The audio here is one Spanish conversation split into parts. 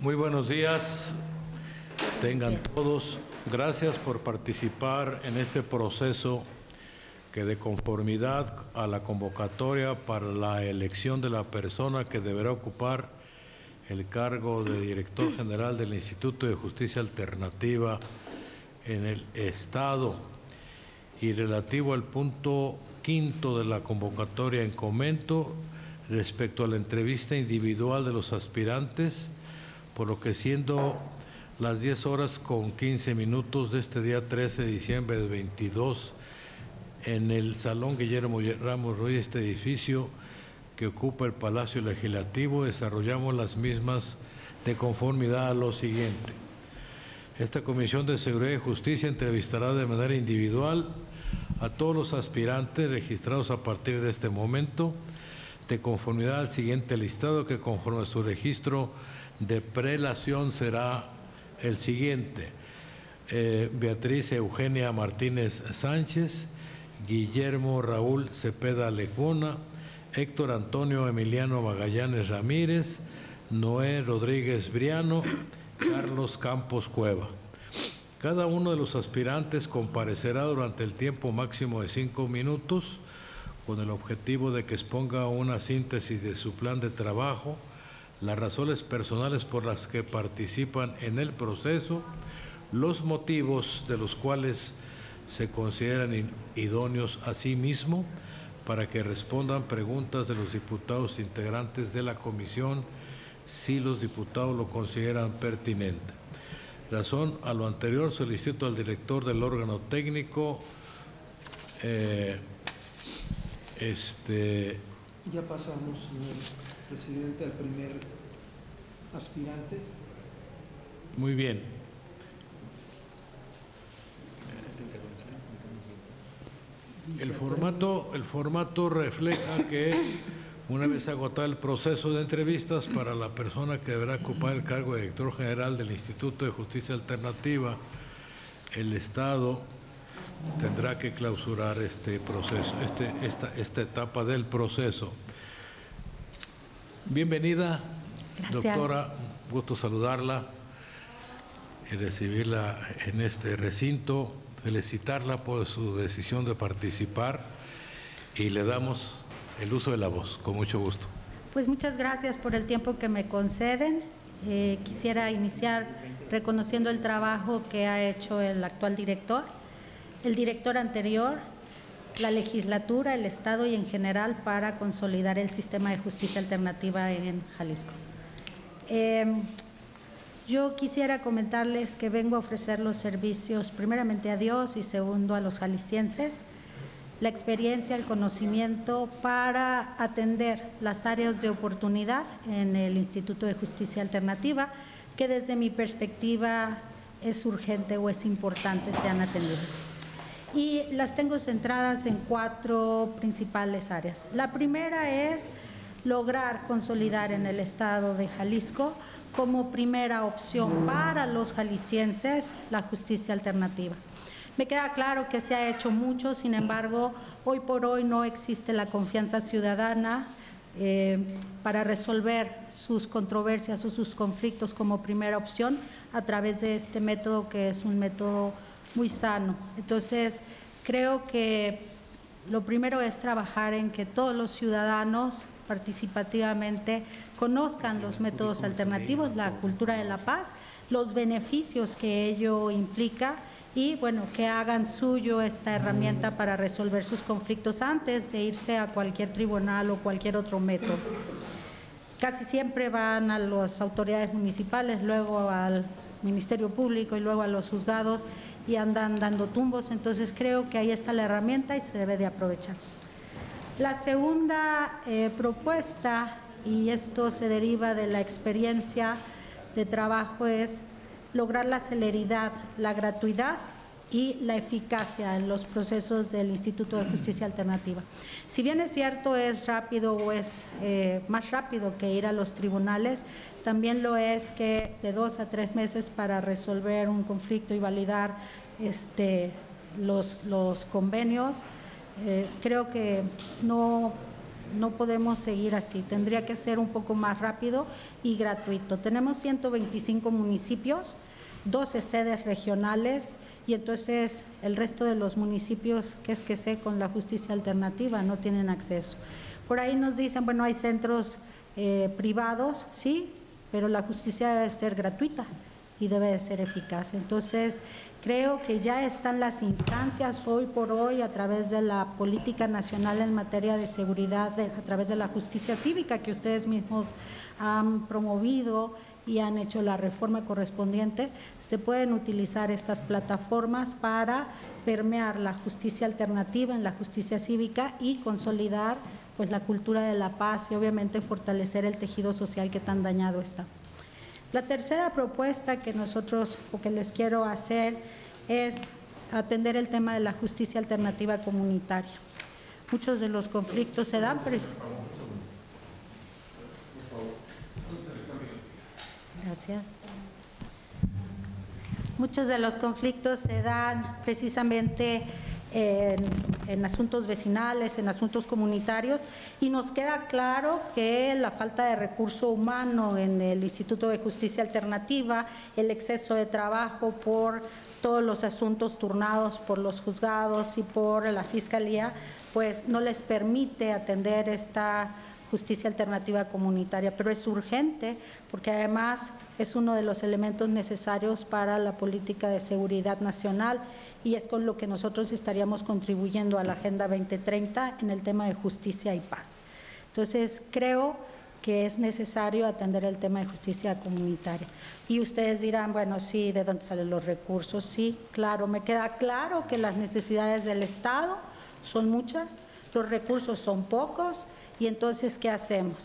Muy buenos días, tengan todos. Gracias por participar en este proceso que, de conformidad a la convocatoria para la elección de la persona que deberá ocupar el cargo de director general del Instituto de Justicia Alternativa en el Estado, y relativo al punto quinto de la convocatoria en comento respecto a la entrevista individual de los aspirantes, por lo que, siendo las 10:15 de este día 13 de diciembre del 22, en el Salón Guillermo Ramos Ruiz, este edificio que ocupa el Palacio Legislativo, desarrollamos las mismas de conformidad a lo siguiente. Esta Comisión de Seguridad y Justicia entrevistará de manera individual a todos los aspirantes registrados a partir de este momento, de conformidad al siguiente listado, que conforme a su registro de prelación será el siguiente: Beatriz Eugenia Martínez Sánchez, Guillermo Raúl Cepeda Lecona, Héctor Antonio Emiliano Magallanes Ramírez, Noé Rodríguez Briano, Carlos Campos Cueva. Cada uno de los aspirantes comparecerá durante el tiempo máximo de 5 minutos, con el objetivo de que exponga una síntesis de su plan de trabajo, las razones personales por las que participan en el proceso, los motivos de los cuales se consideran idóneos a sí mismo, para que respondan preguntas de los diputados integrantes de la comisión, si los diputados lo consideran pertinente. Razón a lo anterior, solicito al director del órgano técnico Ya pasamos, señor presidente, al primer aspirante. Muy bien. El formato refleja que, una vez agotado el proceso de entrevistas para la persona que deberá ocupar el cargo de director general del Instituto de Justicia Alternativa, el Estado tendrá que clausurar este proceso, esta etapa del proceso. Bienvenida, Gracias. Doctora, gusto saludarla y recibirla en este recinto, felicitarla por su decisión de participar, y le damos el uso de la voz, con mucho gusto. Pues muchas gracias por el tiempo que me conceden. Quisiera iniciar reconociendo el trabajo que ha hecho el actual director, el director anterior, la legislatura, el Estado y en general para consolidar el sistema de justicia alternativa en Jalisco. Yo quisiera comentarles que vengo a ofrecer los servicios primeramente a Dios y segundo a los jaliscienses, la experiencia, el conocimiento para atender las áreas de oportunidad en el Instituto de Justicia Alternativa, que desde mi perspectiva es urgente o es importante sean atendidas. Y las tengo centradas en 4 principales áreas. La primera es lograr consolidar en el estado de Jalisco como primera opción para los jaliscienses la justicia alternativa. Me queda claro que se ha hecho mucho, sin embargo, hoy por hoy no existe la confianza ciudadana para resolver sus controversias o sus conflictos como primera opción a través de este método, que es un método muy sano. Entonces, creo que lo primero es trabajar en que todos los ciudadanos participativamente conozcan los métodos alternativos, la cultura de la paz, los beneficios que ello implica y, bueno, que hagan suyo esta herramienta para resolver sus conflictos antes de irse a cualquier tribunal o cualquier otro método. Casi siempre van a las autoridades municipales, luego al Ministerio Público y luego a los juzgados y andan dando tumbos, entonces creo que ahí está la herramienta y se debe de aprovechar. La segunda propuesta, y esto se deriva de la experiencia de trabajo, es lograr la celeridad, la gratuidad y la eficacia en los procesos del Instituto de Justicia Alternativa. Si bien es cierto, es rápido o es más rápido que ir a los tribunales, también lo es que de 2 a 3 meses para resolver un conflicto y validar los convenios. Creo que no No podemos seguir así, tendría que ser un poco más rápido y gratuito. Tenemos 125 municipios, 12 sedes regionales y entonces el resto de los municipios, que es que sé, con la justicia alternativa no tienen acceso. Por ahí nos dicen, bueno, hay centros privados, sí, pero la justicia debe ser gratuita y debe de ser eficaz. Entonces, creo que ya están las instancias hoy por hoy a través de la política nacional en materia de seguridad, a través de la justicia cívica que ustedes mismos han promovido y han hecho la reforma correspondiente, se pueden utilizar estas plataformas para permear la justicia alternativa en la justicia cívica y consolidar pues la cultura de la paz y obviamente fortalecer el tejido social que tan dañado está. La tercera propuesta que nosotros o que les quiero hacer es atender el tema de la justicia alternativa comunitaria. Muchos de los conflictos se dan Gracias. Muchos de los conflictos se dan precisamente en asuntos vecinales, en asuntos comunitarios, y nos queda claro que la falta de recurso humano en el Instituto de Justicia Alternativa, el exceso de trabajo por todos los asuntos turnados por los juzgados y por la Fiscalía, pues no les permite atender esta justicia alternativa comunitaria, pero es urgente porque además es uno de los elementos necesarios para la política de seguridad nacional y es con lo que nosotros estaríamos contribuyendo a la Agenda 2030 en el tema de justicia y paz. Entonces, creo que es necesario atender el tema de justicia comunitaria. Y ustedes dirán, bueno, sí, ¿de dónde salen los recursos? Sí, claro, me queda claro que las necesidades del Estado son muchas, los recursos son pocos. Y entonces, ¿qué hacemos?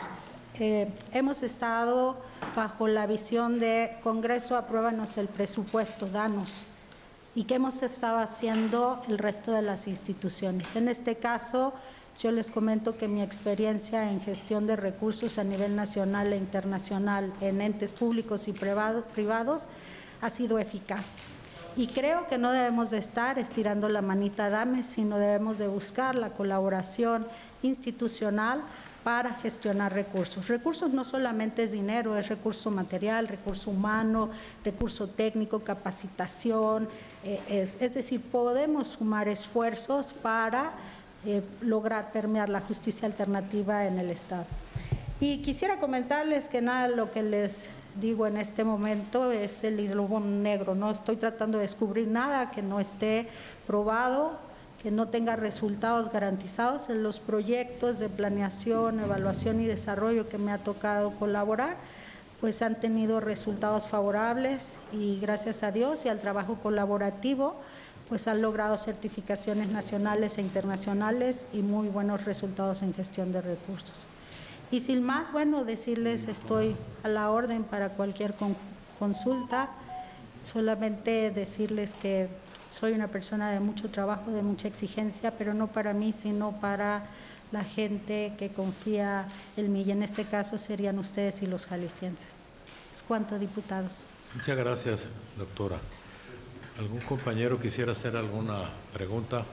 Hemos estado bajo la visión de Congreso, apruébanos el presupuesto, danos. ¿Y qué hemos estado haciendo el resto de las instituciones? En este caso, yo les comento que mi experiencia en gestión de recursos a nivel nacional e internacional en entes públicos y privados ha sido eficaz. Y creo que no debemos de estar estirando la manita dame, sino debemos de buscar la colaboración institucional para gestionar recursos. Recursos no solamente es dinero, es recurso material, recurso humano, recurso técnico, capacitación, es decir, podemos sumar esfuerzos para lograr permear la justicia alternativa en el Estado. Y quisiera comentarles que nada de lo que les digo en este momento es el hilo negro, no estoy tratando de descubrir nada que no esté probado, que no tenga resultados garantizados en los proyectos de planeación, evaluación y desarrollo que me ha tocado colaborar, pues han tenido resultados favorables y gracias a Dios y al trabajo colaborativo, pues han logrado certificaciones nacionales e internacionales y muy buenos resultados en gestión de recursos. Y sin más, bueno, decirles estoy a la orden para cualquier consulta, solamente decirles que soy una persona de mucho trabajo, de mucha exigencia, pero no para mí, sino para la gente que confía en mí, y en este caso serían ustedes y los jaliscienses. Es cuanto, diputados. Muchas gracias, doctora. ¿Algún compañero quisiera hacer alguna pregunta?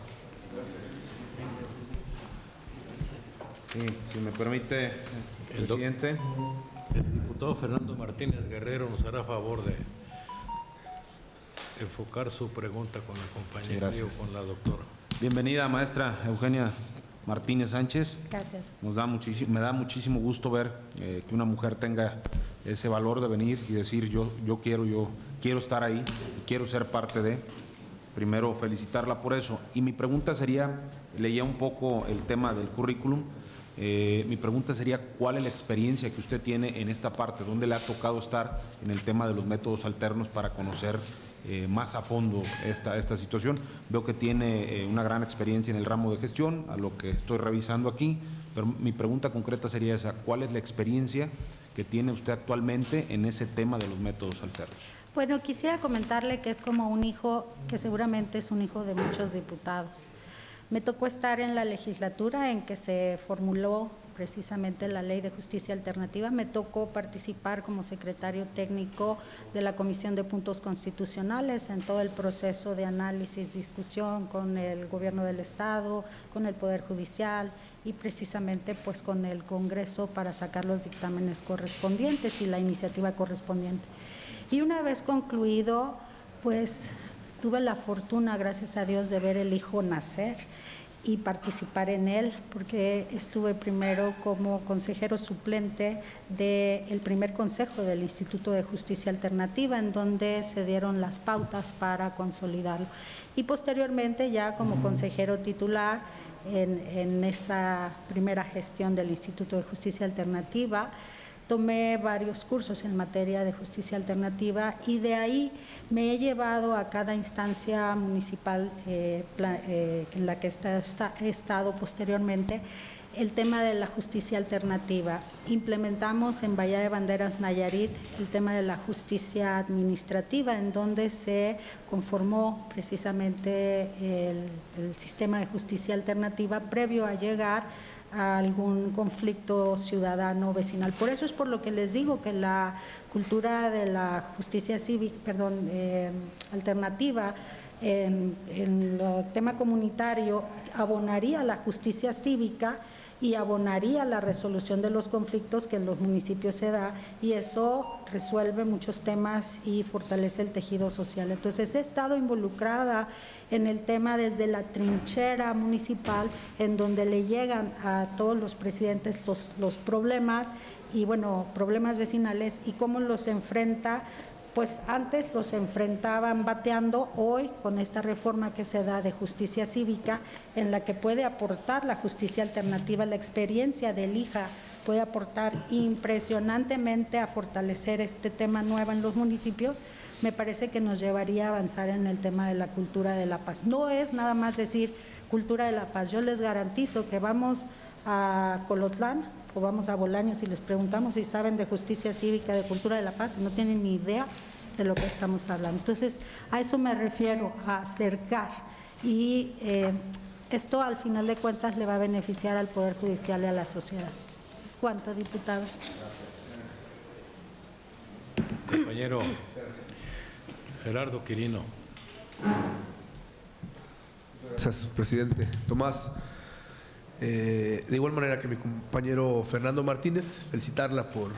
Sí, si me permite, presidente. El diputado Fernando Martínez Guerrero nos hará favor de enfocar su pregunta con la compañera o con la doctora. Bienvenida, maestra Eugenia Martínez Sánchez. Gracias. Me da muchísimo gusto ver que una mujer tenga ese valor de venir y decir yo quiero estar ahí y quiero ser parte de. Primero, felicitarla por eso. Y mi pregunta sería, leía un poco el tema del currículum, mi pregunta sería, ¿cuál es la experiencia que usted tiene en esta parte? ¿Dónde le ha tocado estar en el tema de los métodos alternos para conocer más a fondo esta situación? Veo que tiene una gran experiencia en el ramo de gestión, a lo que estoy revisando aquí, pero mi pregunta concreta sería esa, ¿cuál es la experiencia que tiene usted actualmente en ese tema de los métodos alternos? Bueno, quisiera comentarle que es como un hijo, que seguramente es un hijo de muchos diputados. Me tocó estar en la legislatura en que se formuló precisamente la Ley de Justicia Alternativa. Me tocó participar como secretario técnico de la Comisión de Puntos Constitucionales en todo el proceso de análisis, discusión con el Gobierno del Estado, con el Poder Judicial y precisamente pues con el Congreso para sacar los dictámenes correspondientes y la iniciativa correspondiente. Y una vez concluido, pues tuve la fortuna, gracias a Dios, de ver el hijo nacer y participar en él, porque estuve primero como consejero suplente del primer consejo del Instituto de Justicia Alternativa, en donde se dieron las pautas para consolidarlo. Y posteriormente ya como consejero titular en esa primera gestión del Instituto de Justicia Alternativa, tomé varios cursos en materia de justicia alternativa y de ahí me he llevado a cada instancia municipal en la que he estado posteriormente el tema de la justicia alternativa. Implementamos en Bahía de Banderas, Nayarit, el tema de la justicia administrativa, en donde se conformó precisamente el sistema de justicia alternativa previo a llegar a algún conflicto ciudadano vecinal. Por eso es por lo que les digo que la cultura de la justicia cívica, alternativa en el tema comunitario abonaría la justicia cívica y abonaría la resolución de los conflictos que en los municipios se da, y eso resuelve muchos temas y fortalece el tejido social. Entonces he estado involucrada en el tema desde la trinchera municipal, en donde le llegan a todos los presidentes los problemas y bueno, problemas vecinales y cómo los enfrenta. Pues antes los enfrentaban bateando, hoy con esta reforma que se da de justicia cívica, en la que puede aportar la justicia alternativa, la experiencia del IJA puede aportar impresionantemente a fortalecer este tema nuevo en los municipios, me parece que nos llevaría a avanzar en el tema de la cultura de la paz. No es nada más decir cultura de la paz, yo les garantizo que vamos a Colotlán o vamos a Bolaños y les preguntamos si saben de justicia cívica, de cultura de la paz, y no tienen ni idea de lo que estamos hablando. Entonces, a eso me refiero, a acercar, y esto al final de cuentas le va a beneficiar al Poder Judicial y a la sociedad. ¿Es cuánto, diputado? Compañero Gerardo Quirino. Gracias, presidente. Tomás, de igual manera que mi compañero Fernando Martínez, felicitarla por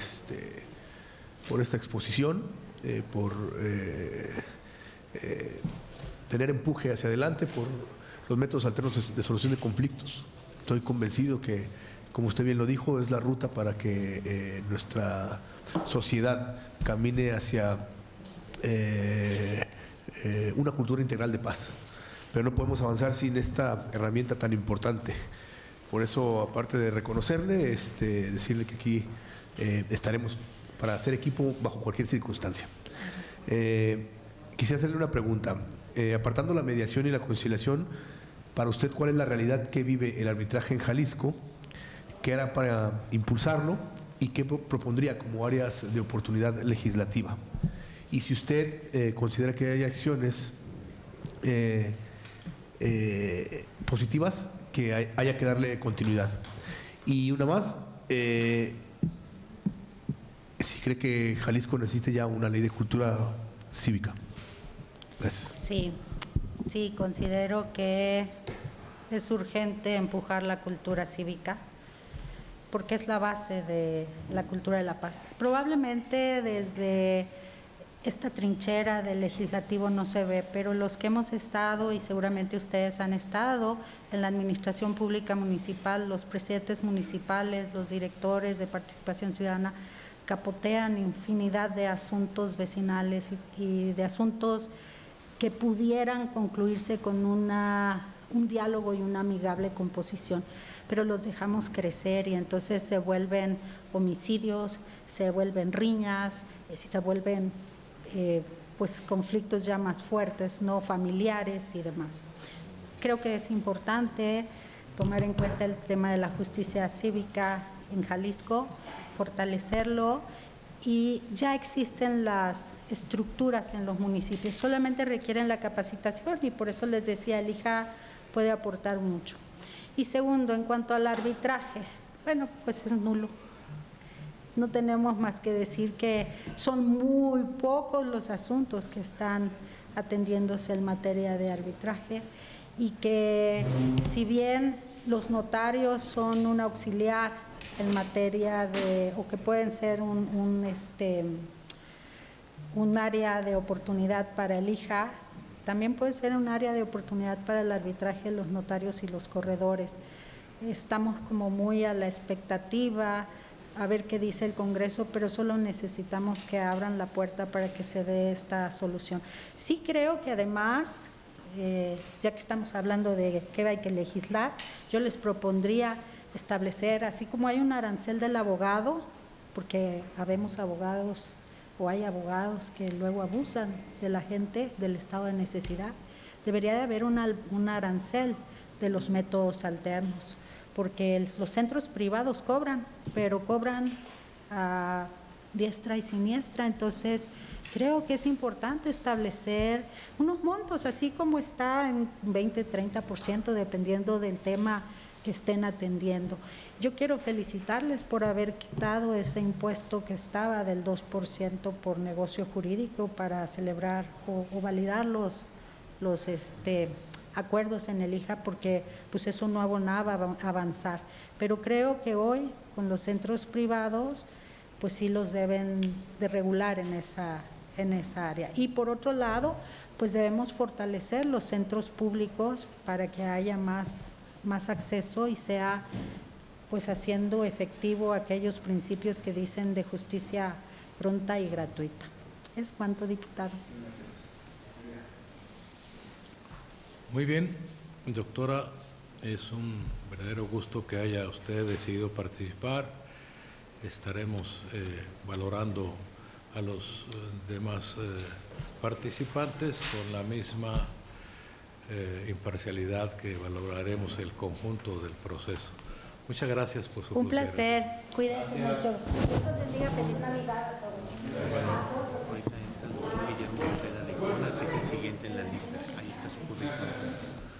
esta exposición, por tener empuje hacia adelante, por los métodos alternos de solución de conflictos. Estoy convencido que, como usted bien lo dijo, es la ruta para que nuestra sociedad camine hacia una cultura integral de paz. Pero no podemos avanzar sin esta herramienta tan importante. Por eso, aparte de reconocerle, decirle que aquí estaremos para hacer equipo bajo cualquier circunstancia. Quisiera hacerle una pregunta. Apartando la mediación y la conciliación, para usted, ¿cuál es la realidad que vive el arbitraje en Jalisco? ¿Qué hará para impulsarlo? ¿Y qué propondría como áreas de oportunidad legislativa? Y si usted considera que hay acciones positivas que haya que darle continuidad. Y una más, si cree que Jalisco necesite ya una ley de cultura cívica. Gracias. Sí, considero que es urgente empujar la cultura cívica porque es la base de la cultura de la paz. Probablemente desde esta trinchera del legislativo no se ve, pero los que hemos estado, y seguramente ustedes han estado en la administración pública municipal, los presidentes municipales, los directores de participación ciudadana, capotean infinidad de asuntos vecinales y de asuntos que pudieran concluirse con un diálogo y una amigable composición, pero los dejamos crecer y entonces se vuelven homicidios, se vuelven riñas, se vuelven pues conflictos ya más fuertes, no familiares y demás. Creo que es importante tomar en cuenta el tema de la justicia cívica en Jalisco, fortalecerlo, y ya existen las estructuras en los municipios, solamente requieren la capacitación y por eso les decía, el IJA puede aportar mucho. Y segundo, en cuanto al arbitraje, bueno, pues es nulo. No tenemos más que decir que son muy pocos los asuntos que están atendiéndose en materia de arbitraje y que si bien los notarios son un auxiliar en materia de, o que pueden ser un área de oportunidad para el IJA, también puede ser un área de oportunidad para el arbitraje de los notarios y los corredores. Estamos como muy a la expectativa a ver qué dice el Congreso, pero solo necesitamos que abran la puerta para que se dé esta solución. Sí creo que además, ya que estamos hablando de qué hay que legislar, yo les propondría establecer, así como hay un arancel del abogado, porque habemos abogados o hay abogados que luego abusan de la gente del estado de necesidad, debería de haber un arancel de los métodos alternos, porque los centros privados cobran, pero cobran a diestra y siniestra. Entonces, creo que es importante establecer unos montos, así como está en 20-30%, dependiendo del tema que estén atendiendo. Yo quiero felicitarles por haber quitado ese impuesto que estaba del 2% por negocio jurídico para celebrar o validar los acuerdos en el IJA, porque pues eso no abonaba a avanzar. Pero creo que hoy con los centros privados pues sí los deben de regular en esa área. Y por otro lado, pues debemos fortalecer los centros públicos para que haya más acceso y sea pues haciendo efectivo aquellos principios que dicen de justicia pronta y gratuita. Es cuanto, diputado. Muy bien, doctora, es un verdadero gusto que haya usted decidido participar. Estaremos valorando a los demás participantes con la misma imparcialidad que valoraremos el conjunto del proceso. Muchas gracias por su Un consideración. placer, cuídense mucho. Dios los bendiga, feliz Navidad a todos. Ahorita entra Guillermo Cepeda de Corona, que es el siguiente en la lista. Ahí está su currículum.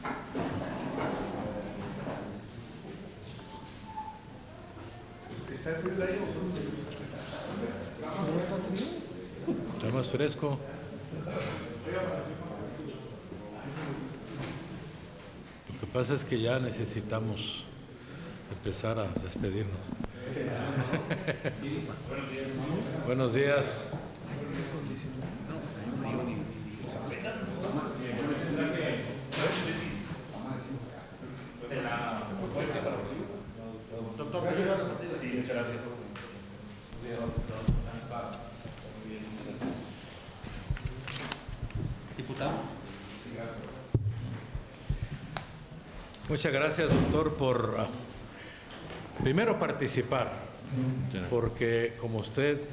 ¿Está más fresco? Lo que pasa es que ya necesitamos empezar a despedirnos. Buenos días. Doctor, sí, muchas gracias. Diputado. Muchas gracias, doctor, por primero participar, porque como usted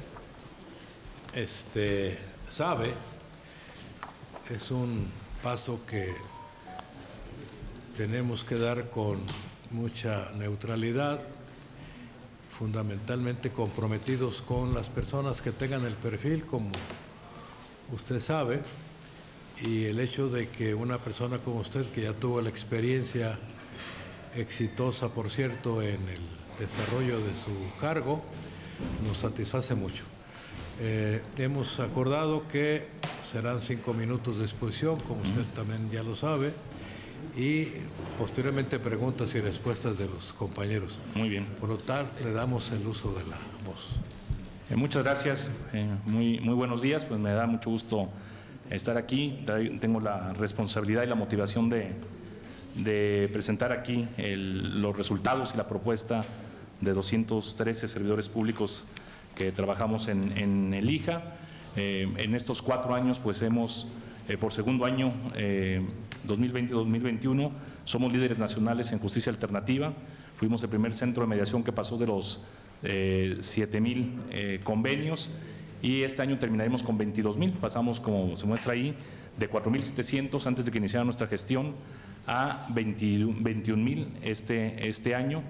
sabe, es un paso que tenemos que dar con mucha neutralidad, fundamentalmente comprometidos con las personas que tengan el perfil, como usted sabe, y el hecho de que una persona como usted, que ya tuvo la experiencia exitosa, por cierto, en el desarrollo de su cargo, nos satisface mucho. Hemos acordado que serán 5 minutos de exposición, como usted también ya lo sabe, y posteriormente preguntas y respuestas de los compañeros. Muy bien. Por lo tal, le damos el uso de la voz. Muchas gracias. Muy buenos días. Pues me da mucho gusto estar aquí. Tengo la responsabilidad y la motivación de presentar aquí los resultados y la propuesta de 213 servidores públicos que trabajamos en el IJA. En estos 4 años, pues hemos, por segundo año, 2020-2021, somos líderes nacionales en justicia alternativa. Fuimos el primer centro de mediación que pasó de los 7,000 convenios, y este año terminaremos con 22,000. Pasamos, como se muestra ahí, de 4,700 antes de que iniciara nuestra gestión a 21,000 este año.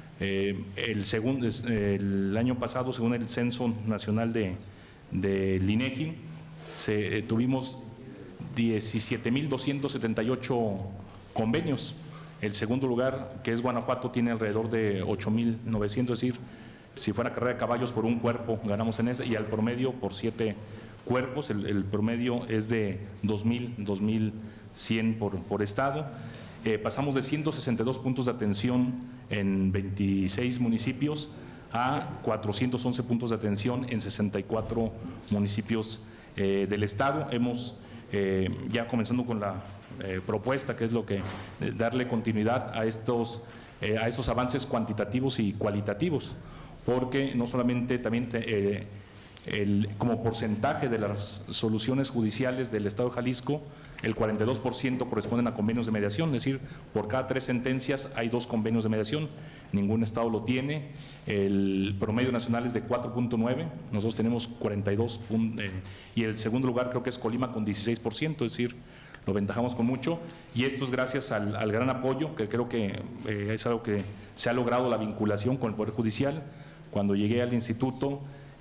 El año pasado, según el Censo Nacional del INEGI, tuvimos 17,278 convenios. El segundo lugar, que es Guanajuato, tiene alrededor de 8,900, es decir, si fuera carrera de caballos por un cuerpo, ganamos en esa, y al promedio por 7 cuerpos, el promedio es de 2,100 por estado. Pasamos de 162 puntos de atención en 26 municipios a 411 puntos de atención en 64 municipios del estado. Hemos, ya comenzando con la propuesta, que es lo que darle continuidad a estos avances cuantitativos y cualitativos, porque no solamente también como porcentaje de las soluciones judiciales del Estado de Jalisco, el 42% corresponden a convenios de mediación, es decir, por cada 3 sentencias hay 2 convenios de mediación, ningún estado lo tiene. El promedio nacional es de 4,9, nosotros tenemos 42, y el segundo lugar creo que es Colima con 16%, es decir, lo aventajamos con mucho, y esto es gracias al gran apoyo, que creo que es algo que se ha logrado, la vinculación con el Poder Judicial. Cuando llegué al instituto,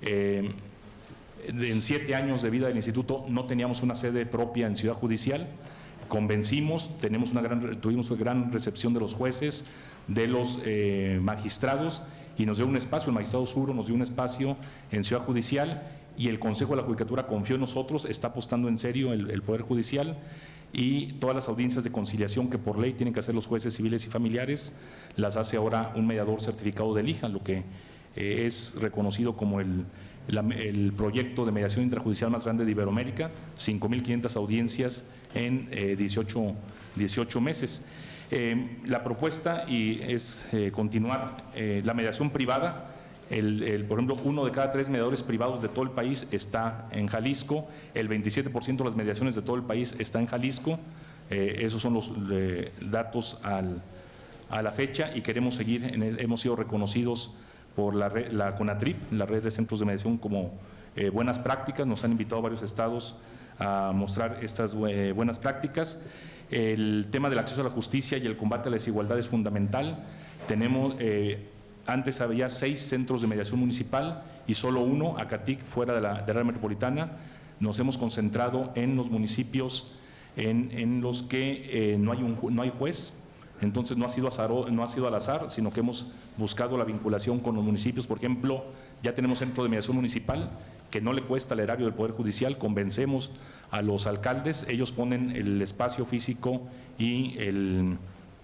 en 7 años de vida del instituto no teníamos una sede propia en Ciudad Judicial, convencimos, tuvimos una gran recepción de los jueces, de los magistrados, y nos dio un espacio, el magistrado Suro nos dio un espacio en Ciudad Judicial, y el Consejo de la Judicatura confió en nosotros, está apostando en serio el Poder Judicial, y todas las audiencias de conciliación que por ley tienen que hacer los jueces civiles y familiares, las hace ahora un mediador certificado del IJA, lo que es reconocido como el proyecto de mediación intrajudicial más grande de Iberoamérica, 5,500 audiencias en 18 meses. La propuesta es continuar la mediación privada. Por ejemplo, 1 de cada 3 mediadores privados de todo el país está en Jalisco, el 27% de las mediaciones de todo el país está en Jalisco. Esos son los datos a la fecha, y queremos seguir, hemos sido reconocidos por la CONATRIP, la red de centros de mediación, como buenas prácticas. Nos han invitado varios estados a mostrar estas buenas prácticas. El tema del acceso a la justicia y el combate a la desigualdad es fundamental. Tenemos, antes había 6 centros de mediación municipal y solo 1, Acatic, fuera de la área metropolitana. Nos hemos concentrado en los municipios en los que no hay juez. Entonces no ha sido al azar, sino que hemos buscado la vinculación con los municipios. Por ejemplo, ya tenemos centro de mediación municipal que no le cuesta al erario del Poder Judicial, convencemos a los alcaldes, ellos ponen el espacio físico y el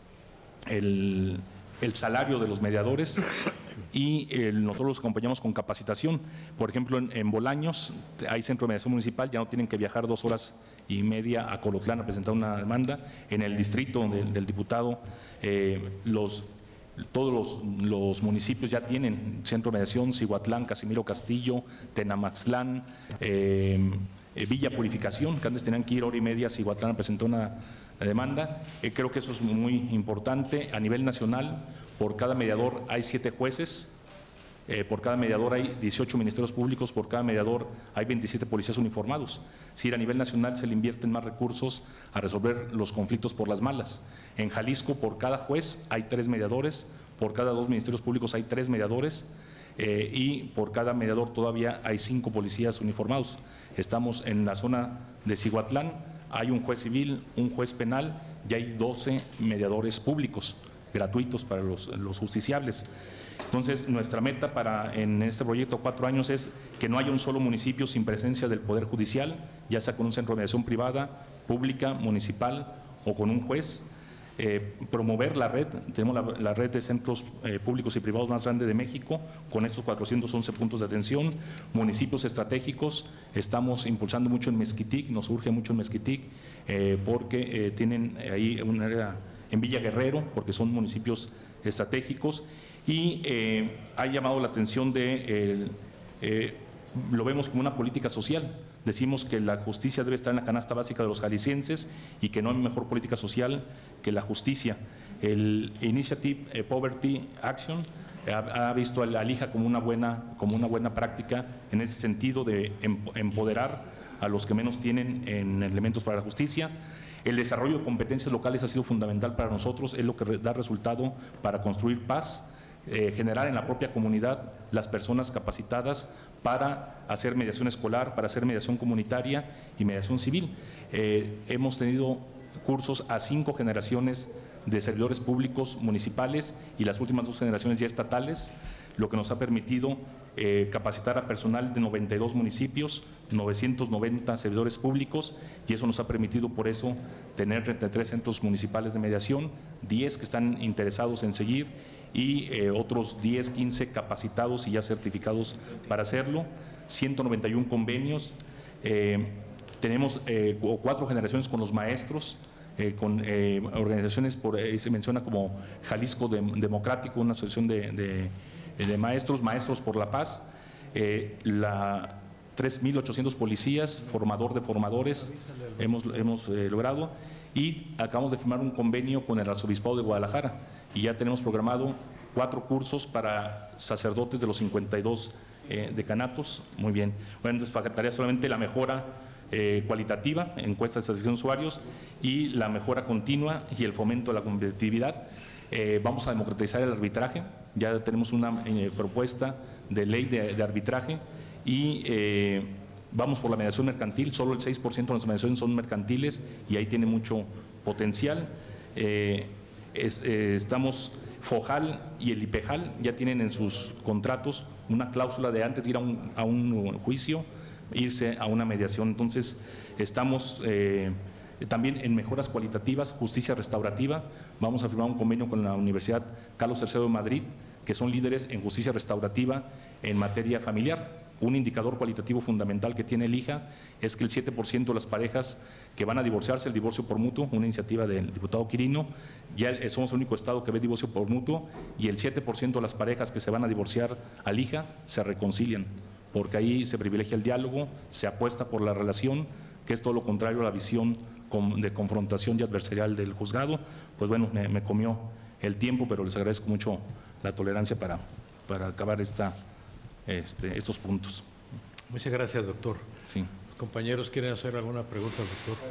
salario de los mediadores, y nosotros los acompañamos con capacitación. Por ejemplo, en Bolaños hay centro de mediación municipal, ya no tienen que viajar 2 horas y media a Colotlán a presentar una demanda. En el distrito del diputado, todos los municipios ya tienen centro de mediación: Cihuatlán, Casimiro Castillo, Tenamaxtlán, Villa Purificación, que antes tenían que ir 1 hora y media a Cihuatlán a presentar una demanda. Creo que eso es muy importante. A nivel nacional, por cada mediador hay 7 jueces, por cada mediador hay 18 ministerios públicos, por cada mediador hay 27 policías uniformados. Si a nivel nacional se le invierten más recursos a resolver los conflictos por las malas. En Jalisco, por cada juez hay 3 mediadores, por cada 2 ministerios públicos hay 3 mediadores, y por cada mediador todavía hay 5 policías uniformados. Estamos en la zona de Cihuatlán, hay un juez civil, un juez penal, y hay 12 mediadores públicos gratuitos para los justiciables. Entonces, nuestra meta en este proyecto 4 años es que no haya un solo municipio sin presencia del Poder Judicial, ya sea con un centro de mediación privada, pública, municipal o con un juez. Promover la red, tenemos la red de centros públicos y privados más grande de México, con estos 411 puntos de atención. Municipios estratégicos, estamos impulsando mucho en Mezquitic, nos urge mucho en Mezquitic, porque tienen ahí un área en Villa Guerrero, porque son municipios estratégicos, y ha llamado la atención lo vemos como una política social. Decimos que la justicia debe estar en la canasta básica de los jaliscienses y que no hay mejor política social que la justicia. El Initiative Poverty Action ha visto al IJA como una buena práctica en ese sentido de empoderar a los que menos tienen en elementos para la justicia. El desarrollo de competencias locales ha sido fundamental para nosotros, es lo que da resultado para construir paz, generar en la propia comunidad las personas capacitadas para hacer mediación escolar, para hacer mediación comunitaria y mediación civil. Hemos tenido cursos a 5 generaciones de servidores públicos municipales y las últimas 2 generaciones ya estatales, lo que nos ha permitido capacitar a personal de 92 municipios, 990 servidores públicos, y eso nos ha permitido por eso tener 33 centros municipales de mediación, 10 que están interesados en seguir y otros 10, 15 capacitados y ya certificados para hacerlo, 191 convenios, tenemos 4 generaciones con los maestros, con organizaciones, se menciona como Jalisco Democrático, una asociación de maestros por la paz, 3.800 policías, formador de formadores, hemos logrado, y acabamos de firmar un convenio con el Arzobispado de Guadalajara y ya tenemos programado 4 cursos para sacerdotes de los 52 decanatos. Muy bien. Bueno, entonces faltaría solamente la mejora cualitativa, encuestas de satisfacción de usuarios, y la mejora continua y el fomento de la competitividad. Vamos a democratizar el arbitraje, ya tenemos una propuesta de ley de arbitraje y vamos por la mediación mercantil, solo el 6% de las mediaciones son mercantiles y ahí tiene mucho potencial. Estamos, FOJAL y el IPEJAL ya tienen en sus contratos una cláusula de antes de ir a un juicio, irse a una mediación. Entonces, estamos también en mejoras cualitativas, justicia restaurativa. Vamos a firmar un convenio con la Universidad Carlos III de Madrid, que son líderes en justicia restaurativa en materia familiar. Un indicador cualitativo fundamental que tiene el IJA es que el 7% de las parejas que van a divorciarse, el divorcio por mutuo, una iniciativa del diputado Quirino, ya somos el único estado que ve divorcio por mutuo, y el 7% de las parejas que se van a divorciar al IJA se reconcilian, porque ahí se privilegia el diálogo, se apuesta por la relación, que es todo lo contrario a la visión de confrontación y adversarial del juzgado. Pues bueno, me comió el tiempo, pero les agradezco mucho la tolerancia para acabar estos puntos. Muchas gracias, doctor. Sí. ¿Los compañeros quieren hacer alguna pregunta, doctor?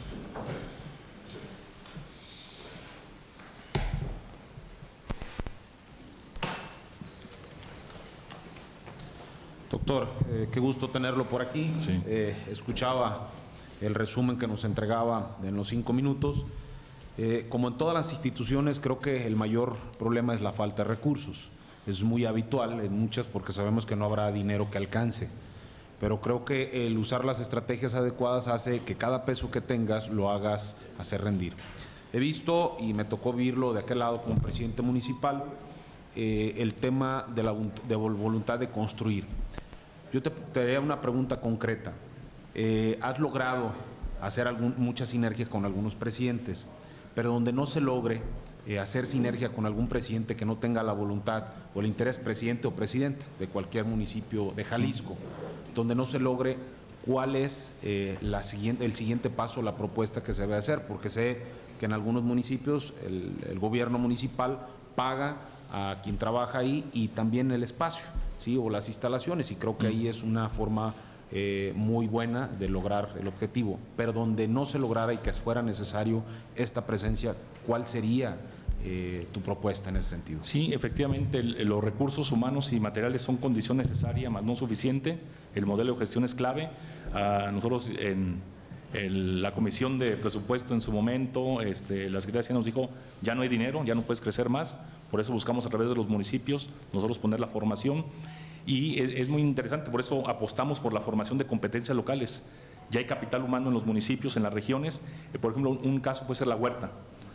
Doctor, qué gusto tenerlo por aquí. Sí. Escuchaba el resumen que nos entregaba en los 5 minutos. Como en todas las instituciones, creo que el mayor problema es la falta de recursos. Es muy habitual en muchas porque sabemos que no habrá dinero que alcance. Pero creo que el usar las estrategias adecuadas hace que cada peso que tengas lo hagas hacer rendir. He visto, y me tocó vivirlo de aquel lado como presidente municipal, el tema de la voluntad de construir. Yo te haría una pregunta concreta. Has logrado hacer mucha sinergia con algunos presidentes, pero donde no se logre hacer sinergia con algún presidente que no tenga la voluntad o el interés, presidente o presidenta de cualquier municipio de Jalisco, donde no se logre, ¿cuál es el siguiente paso, la propuesta que se debe hacer? Porque sé que en algunos municipios el gobierno municipal paga a quien trabaja ahí y también el espacio, ¿sí? O las instalaciones, y creo que ahí es una forma muy buena de lograr el objetivo. Pero donde no se lograra y que fuera necesario esta presencia, ¿cuál sería tu propuesta en ese sentido? Sí, efectivamente, los recursos humanos y materiales son condición necesaria, más no suficiente. El modelo de gestión es clave. Nosotros en la comisión de presupuesto en su momento, la Secretaría de Hacienda nos dijo, ya no hay dinero, ya no puedes crecer más, por eso buscamos a través de los municipios nosotros poner la formación, y es muy interesante, por eso apostamos por la formación de competencias locales. Ya hay capital humano en los municipios, en las regiones. Por ejemplo, un caso puede ser la huerta.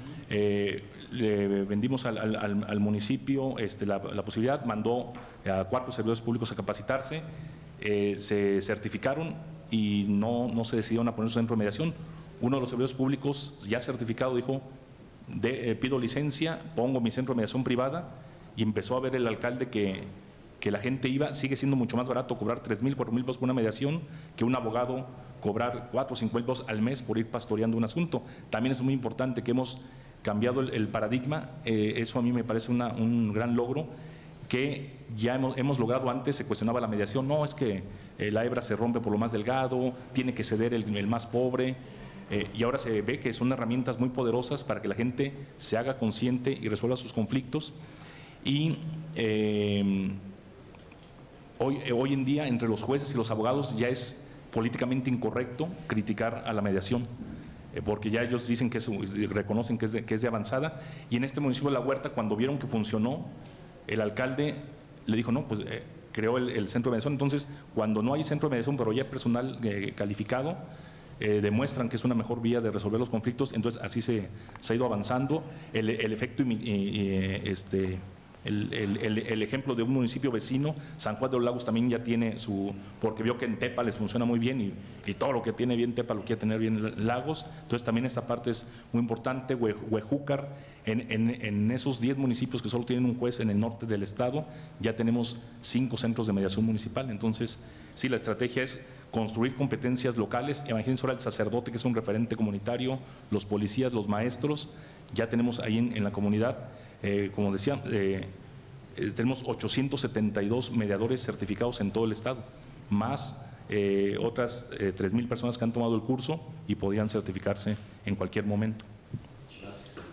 Le vendimos al municipio la posibilidad, mandó a 4 servidores públicos a capacitarse, se certificaron y no se decidieron a poner su centro de mediación. Uno de los servidores públicos ya certificado dijo, pido licencia, pongo mi centro de mediación privada, y empezó a ver el alcalde que la gente sigue siendo mucho más barato cobrar 3,000, 4,000 pesos por una mediación que un abogado cobrar 4 o 5,000 pesos al mes por ir pastoreando un asunto. También es muy importante que hemos cambiado el paradigma, eso a mí me parece un gran logro, que ya hemos logrado. Antes se cuestionaba la mediación, no, es que la hebra se rompe por lo más delgado, tiene que ceder el más pobre, y ahora se ve que son herramientas muy poderosas para que la gente se haga consciente y resuelva sus conflictos. Y hoy en día entre los jueces y los abogados ya es políticamente incorrecto criticar a la mediación. porque ya ellos dicen que reconocen que es de avanzada. Y en este municipio de La Huerta, cuando vieron que funcionó, el alcalde le dijo, no, pues creó el centro de mediación. Entonces, cuando no hay centro de mediación, pero ya hay personal calificado, demuestran que es una mejor vía de resolver los conflictos. Entonces, así se ha ido avanzando. El efecto el ejemplo de un municipio vecino, San Juan de los Lagos, también ya tiene porque vio que en Tepa les funciona muy bien y todo lo que tiene bien Tepa lo quiere tener bien Lagos. Entonces también esta parte es muy importante. Huejúcar, en esos 10 municipios que solo tienen un juez en el norte del estado, ya tenemos 5 centros de mediación municipal. Entonces, sí, la estrategia es construir competencias locales. Imagínense ahora el sacerdote, que es un referente comunitario, los policías, los maestros, ya tenemos ahí en la comunidad. Como decía, tenemos 872 mediadores certificados en todo el estado, más otras 3,000 personas que han tomado el curso y podrían certificarse en cualquier momento. Sí.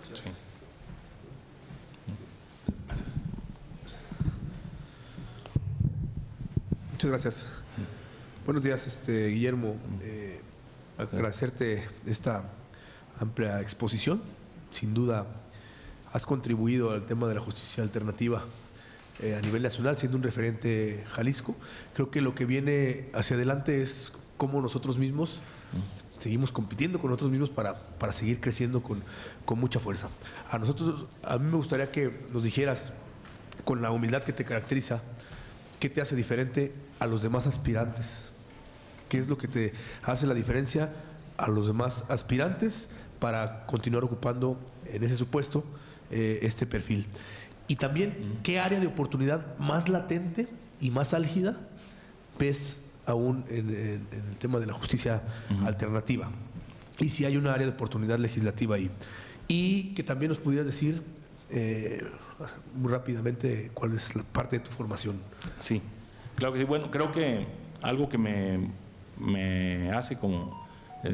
Muchas gracias. Buenos días, Guillermo. Agradecerte esta amplia exposición. Sin duda, has contribuido al tema de la justicia alternativa a nivel nacional, siendo un referente Jalisco. Creo que lo que viene hacia adelante es cómo nosotros mismos seguimos compitiendo con nosotros mismos para seguir creciendo con mucha fuerza. A mí me gustaría que nos dijeras, con la humildad que te caracteriza, ¿qué te hace diferente a los demás aspirantes? ¿Qué es lo que te hace la diferencia a los demás aspirantes para continuar ocupando en ese supuesto este perfil? Y también, ¿qué área de oportunidad más latente y más álgida ves aún en el tema de la justicia alternativa? Y si hay una área de oportunidad legislativa ahí. Y que también nos pudieras decir muy rápidamente cuál es la parte de tu formación. Sí, claro que sí. Bueno, creo que algo que me hace como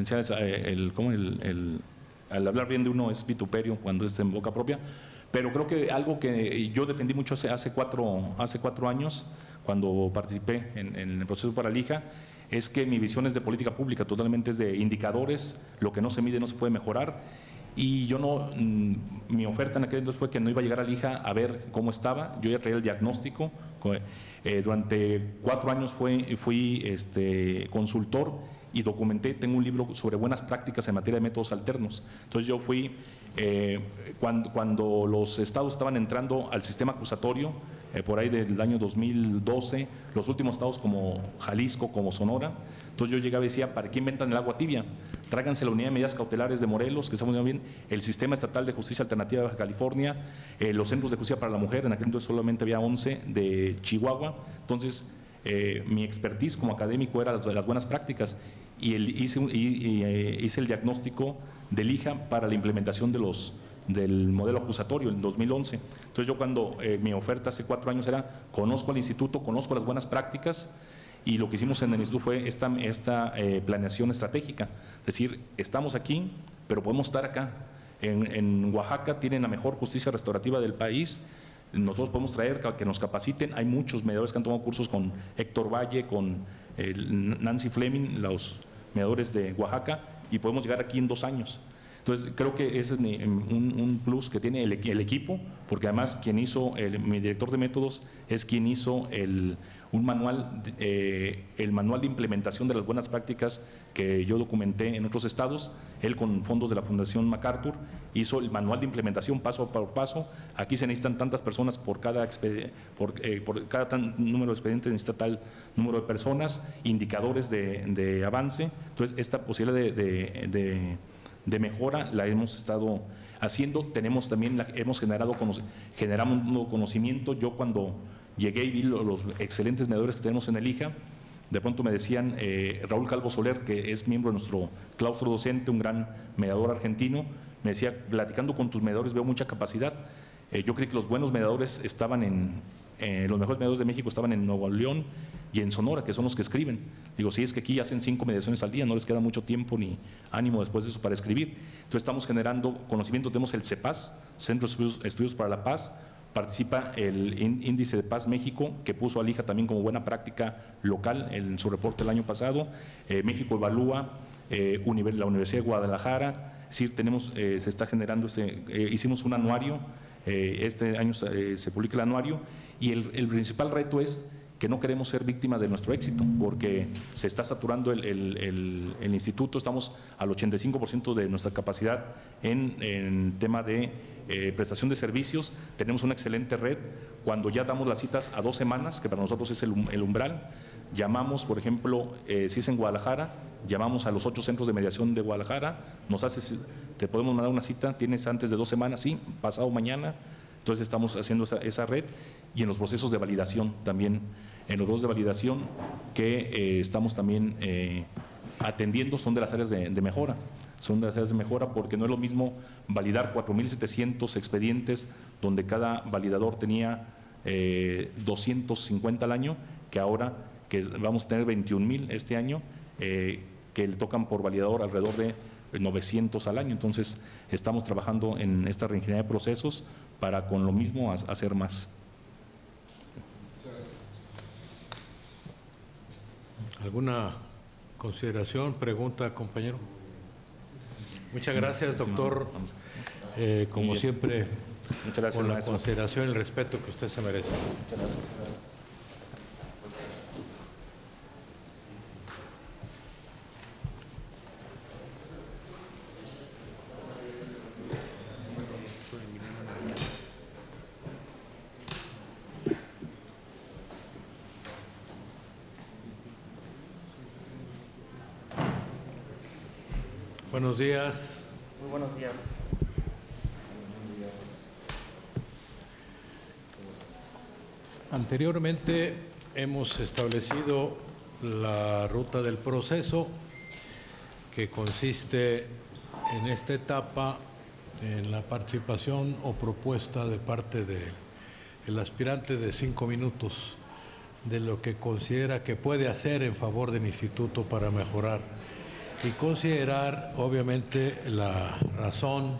al hablar bien de uno es vituperio cuando es en boca propia, pero creo que algo que yo defendí mucho hace cuatro años, cuando participé en el proceso para Lija, es que mi visión es de política pública, totalmente es de indicadores, lo que no se mide no se puede mejorar. Y yo mi oferta en aquel entonces fue que no iba a llegar a Lija a ver cómo estaba. Yo ya traía el diagnóstico. Durante 4 años fui consultor y documenté. Tengo un libro sobre buenas prácticas en materia de métodos alternos. Entonces yo fui, cuando los estados estaban entrando al sistema acusatorio, por ahí del año 2012, los últimos estados como Jalisco, como Sonora. Entonces yo llegaba y decía, ¿para qué inventan el agua tibia? Tráiganse la unidad de medidas cautelares de Morelos, que está muy bien, el sistema estatal de justicia alternativa de Baja California, los centros de justicia para la mujer, en aquel entonces solamente había 11 de Chihuahua. Entonces mi expertise como académico era las buenas prácticas y hice el diagnóstico de Lija para la implementación del modelo acusatorio en 2011. Entonces yo cuando mi oferta hace 4 años era, conozco al instituto, conozco las buenas prácticas, y lo que hicimos en el instituto fue esta planeación estratégica, es decir, estamos aquí, pero podemos estar acá. En Oaxaca tienen la mejor justicia restaurativa del país, nosotros podemos traer que nos capaciten. Hay muchos mediadores que han tomado cursos con Héctor Valle, con Nancy Fleming, los mediadores de Oaxaca, y podemos llegar aquí en 2 años. Entonces creo que ese es un plus que tiene el equipo, porque además quien hizo, mi director de métodos es quien hizo el manual de implementación de las buenas prácticas que yo documenté en otros estados. Él, con fondos de la Fundación MacArthur, hizo el manual de implementación paso por paso. Aquí se necesitan tantas personas por cada número de expedientes, necesita tal número de personas, indicadores de avance. Entonces esta posibilidad de mejora la hemos estado haciendo. Tenemos también, hemos generamos un nuevo conocimiento. Yo cuando llegué y vi los excelentes mediadores que tenemos en el IJA, de pronto me decían, Raúl Calvo Soler, que es miembro de nuestro claustro docente, un gran mediador argentino, me decía, platicando con tus mediadores veo mucha capacidad. Yo creí que los buenos mediadores estaban los mejores mediadores de México estaban en Nuevo León y en Sonora, que son los que escriben. Digo, sí, es que aquí hacen 5 mediaciones al día, no les queda mucho tiempo ni ánimo después de eso para escribir. Entonces estamos generando conocimiento. Tenemos el CEPAS, Centro de Estudios para la Paz. Participa el Índice de Paz México, que puso a Lija también como buena práctica local en su reporte el año pasado. México evalúa la Universidad de Guadalajara. Es decir, se está generando, hicimos un anuario, este año se publica el anuario, y el principal reto es que no queremos ser víctimas de nuestro éxito, porque se está saturando el instituto, estamos al 85% de nuestra capacidad en tema de prestación de servicios. Tenemos una excelente red. Cuando ya damos las citas a 2 semanas, que para nosotros es el umbral, llamamos, por ejemplo, si es en Guadalajara, llamamos a los 8 centros de mediación de Guadalajara, te podemos mandar una cita, tienes antes de 2 semanas, sí, pasado mañana. Entonces estamos haciendo esa red, y en los procesos de validación también, en los 2 de validación que estamos también atendiendo, son de las áreas de mejora. Son de las áreas de mejora, porque no es lo mismo validar 4.700 expedientes donde cada validador tenía 250 al año, que ahora que vamos a tener 21.000 este año, que le tocan por validador alrededor de 900 al año. Entonces estamos trabajando en esta reingeniería de procesos para con lo mismo hacer más. ¿Alguna consideración, pregunta, compañero? Muchas gracias, doctor. Como siempre, muchas gracias, por la maestro. consideración y el respeto que usted se merece. Muchas gracias. Buenos días. Muy buenos días. Anteriormente hemos establecido la ruta del proceso, que consiste en esta etapa en la participación o propuesta de parte del aspirante de 5 minutos de lo que considera que puede hacer en favor del instituto para mejorar, y considerar obviamente la razón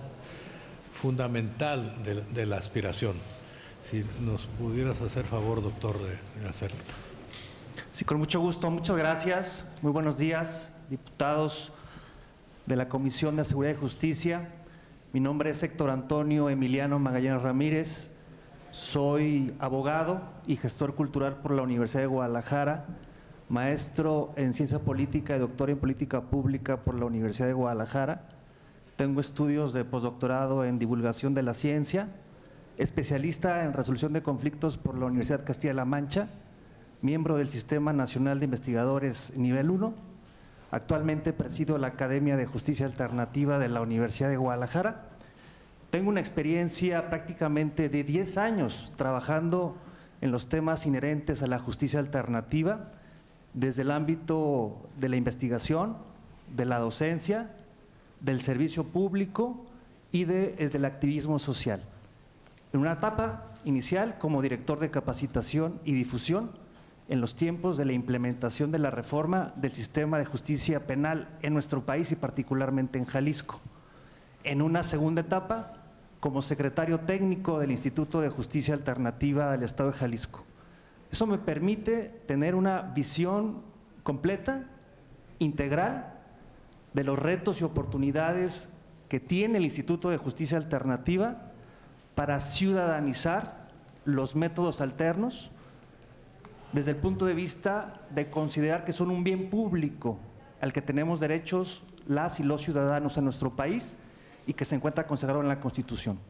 fundamental de la aspiración. Si nos pudieras hacer favor, doctor, de hacerlo. Sí, con mucho gusto. Muchas gracias. Muy buenos días, diputados de la Comisión de Seguridad y Justicia. Mi nombre es Héctor Antonio Emiliano Magallanes Ramírez. Soy abogado y gestor cultural por la Universidad de Guadalajara, maestro en Ciencia Política y doctor en Política Pública por la Universidad de Guadalajara. Tengo estudios de postdoctorado en Divulgación de la Ciencia, especialista en Resolución de Conflictos por la Universidad Castilla-La Mancha, miembro del Sistema Nacional de Investigadores Nivel 1. Actualmente presido la Academia de Justicia Alternativa de la Universidad de Guadalajara. Tengo una experiencia prácticamente de 10 años trabajando en los temas inherentes a la justicia alternativa, desde el ámbito de la investigación, de la docencia, del servicio público y desde el activismo social. En una etapa inicial como director de capacitación y difusión en los tiempos de la implementación de la reforma del sistema de justicia penal en nuestro país y particularmente en Jalisco. En una segunda etapa como secretario técnico del Instituto de Justicia Alternativa del Estado de Jalisco. Eso me permite tener una visión completa, integral, de los retos y oportunidades que tiene el Instituto de Justicia Alternativa para ciudadanizar los métodos alternos desde el punto de vista de considerar que son un bien público al que tenemos derechos las y los ciudadanos en nuestro país y que se encuentra consagrado en la Constitución.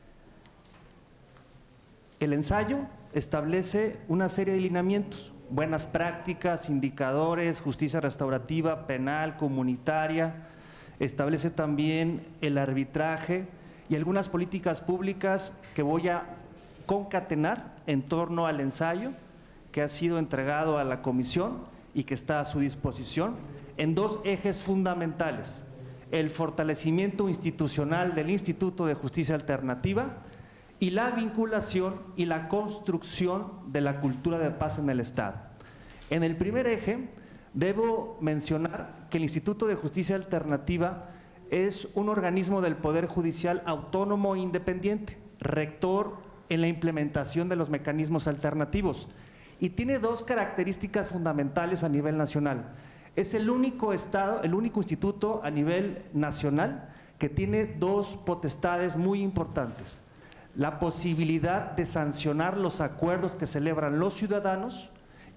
El ensayo establece una serie de lineamientos, buenas prácticas, indicadores, justicia restaurativa, penal, comunitaria, establece también el arbitraje y algunas políticas públicas que voy a concatenar en torno al ensayo que ha sido entregado a la comisión y que está a su disposición en 2 ejes fundamentales: el fortalecimiento institucional del Instituto de Justicia Alternativa y la vinculación y la construcción de la cultura de paz en el Estado. En el primer eje, debo mencionar que el Instituto de Justicia Alternativa es un organismo del Poder Judicial autónomo e independiente, rector en la implementación de los mecanismos alternativos, y tiene 2 características fundamentales a nivel nacional. Es el único estado, el único instituto a nivel nacional que tiene dos potestades muy importantes: la posibilidad de sancionar los acuerdos que celebran los ciudadanos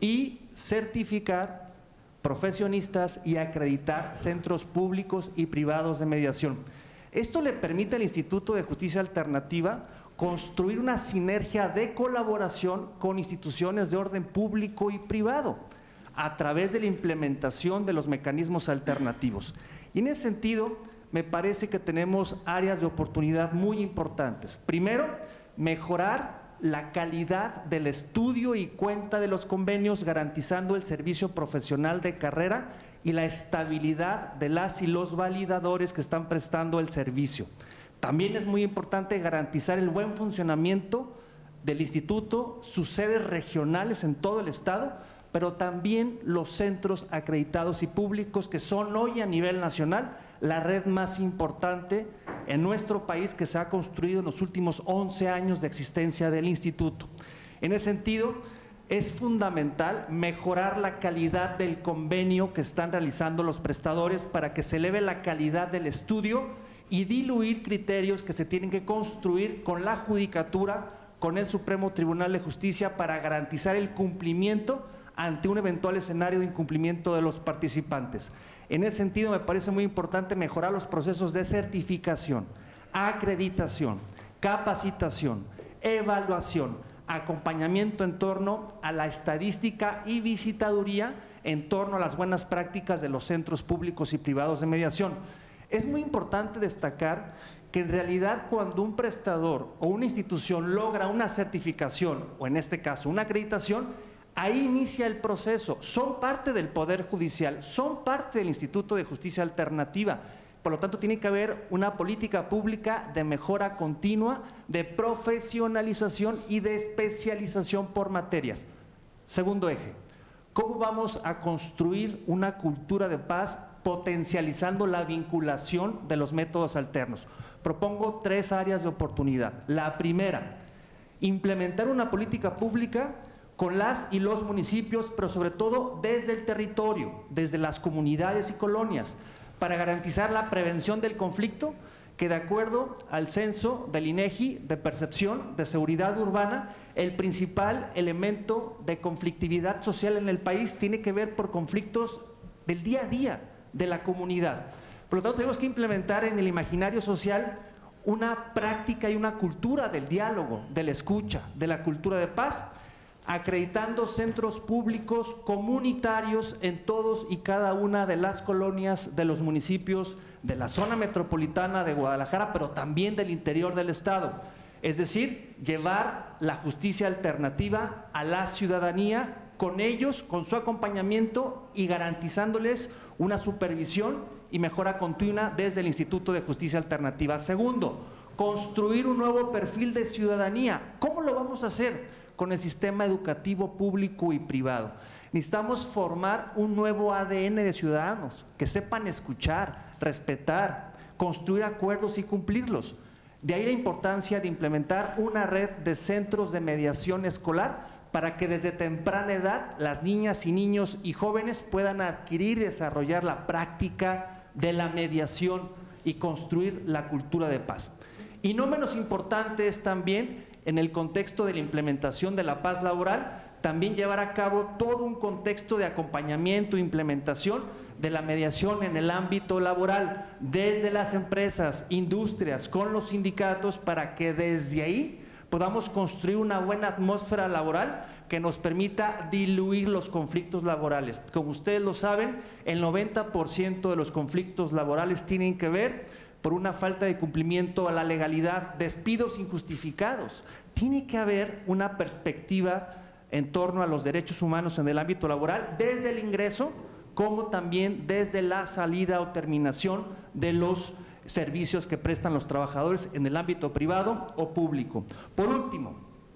y certificar profesionistas y acreditar centros públicos y privados de mediación. Esto le permite al Instituto de Justicia Alternativa construir una sinergia de colaboración con instituciones de orden público y privado a través de la implementación de los mecanismos alternativos. Y en ese sentido, me parece que tenemos áreas de oportunidad muy importantes. Primero, mejorar la calidad del estudio y cuenta de los convenios, garantizando el servicio profesional de carrera y la estabilidad de las y los validadores que están prestando el servicio. También es muy importante garantizar el buen funcionamiento del instituto, sus sedes regionales en todo el estado, pero también los centros acreditados y públicos, que son hoy a nivel nacional la red más importante en nuestro país, que se ha construido en los últimos 11 años de existencia del instituto. En ese sentido, es fundamental mejorar la calidad del convenio que están realizando los prestadores para que se eleve la calidad del estudio y diluir criterios que se tienen que construir con la judicatura, con el Supremo Tribunal de Justicia, para garantizar el cumplimiento ante un eventual escenario de incumplimiento de los participantes. En ese sentido, me parece muy importante mejorar los procesos de certificación, acreditación, capacitación, evaluación, acompañamiento en torno a la estadística y visitaduría en torno a las buenas prácticas de los centros públicos y privados de mediación. Es muy importante destacar que en realidad cuando un prestador o una institución logra una certificación, o en este caso una acreditación, ahí inicia el proceso. Son parte del Poder Judicial, son parte del Instituto de Justicia Alternativa. Por lo tanto, tiene que haber una política pública de mejora continua, de profesionalización y de especialización por materias. Segundo eje, ¿cómo vamos a construir una cultura de paz potencializando la vinculación de los métodos alternos? Propongo 3 áreas de oportunidad. La primera, implementar una política pública con las y los municipios, pero sobre todo desde el territorio, desde las comunidades y colonias, para garantizar la prevención del conflicto, que de acuerdo al censo del INEGI de percepción de seguridad urbana, el principal elemento de conflictividad social en el país tiene que ver por conflictos del día a día de la comunidad. Por lo tanto, tenemos que implementar en el imaginario social una práctica y una cultura del diálogo, de la escucha, de la cultura de paz, acreditando centros públicos comunitarios en todos y cada una de las colonias de los municipios de la zona metropolitana de Guadalajara, pero también del interior del estado. Es decir, llevar la justicia alternativa a la ciudadanía, con ellos, con su acompañamiento y garantizándoles una supervisión y mejora continua desde el Instituto de Justicia Alternativa. Segundo, construir un nuevo perfil de ciudadanía. ¿Cómo lo vamos a hacer? Con el sistema educativo público y privado. Necesitamos formar un nuevo ADN de ciudadanos que sepan escuchar, respetar, construir acuerdos y cumplirlos. De ahí la importancia de implementar una red de centros de mediación escolar para que desde temprana edad las niñas y niños y jóvenes puedan adquirir y desarrollar la práctica de la mediación y construir la cultura de paz. Y no menos importante es también, en el contexto de la implementación de la paz laboral, también llevar a cabo todo un contexto de acompañamiento e implementación de la mediación en el ámbito laboral, desde las empresas, industrias, con los sindicatos, para que desde ahí podamos construir una buena atmósfera laboral que nos permita diluir los conflictos laborales. Como ustedes lo saben, el 90% de los conflictos laborales tienen que ver por una falta de cumplimiento a la legalidad, despidos injustificados. Tiene que haber una perspectiva en torno a los derechos humanos en el ámbito laboral, desde el ingreso, como también desde la salida o terminación de los servicios que prestan los trabajadores en el ámbito privado o público. Por último,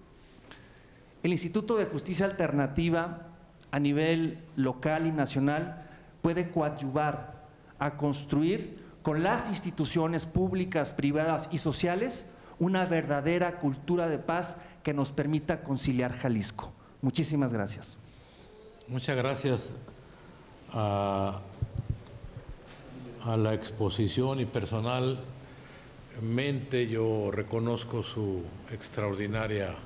el Instituto de Justicia Alternativa a nivel local y nacional puede coadyuvar a construir con las instituciones públicas, privadas y sociales una verdadera cultura de paz que nos permita conciliar Jalisco. Muchísimas gracias. Muchas gracias a la exposición y personalmente yo reconozco su extraordinaria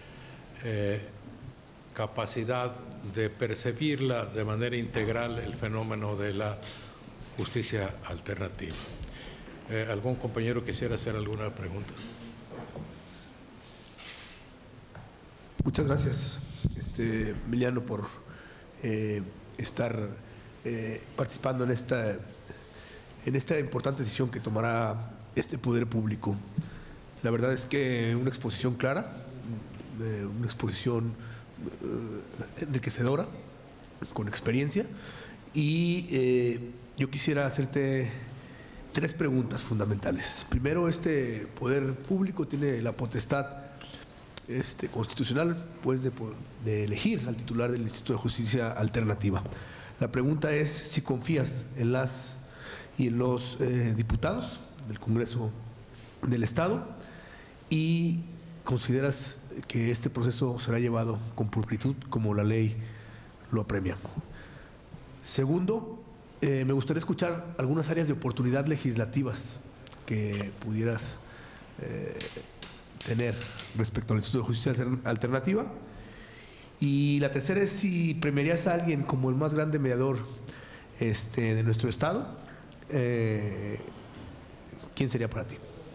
capacidad de percibirla de manera integral el fenómeno de la justicia alternativa. ¿Algún compañero quisiera hacer alguna pregunta? Muchas gracias, Emiliano, por estar participando en esta importante decisión que tomará este poder público. La verdad es que una exposición clara, una exposición enriquecedora, con experiencia, y yo quisiera hacerte 3 preguntas fundamentales. Primero, este poder público tiene la potestad constitucional, pues, de elegir al titular del Instituto de Justicia Alternativa. La pregunta es si confías en las y en los diputados del Congreso del Estado y consideras que este proceso será llevado con pulcritud como la ley lo apremia. Segundo, me gustaría escuchar algunas áreas de oportunidad legislativas que pudieras tener respecto al Instituto de Justicia Alternativa. Y la tercera es si premiarías a alguien como el más grande mediador de nuestro Estado, ¿quién sería para ti?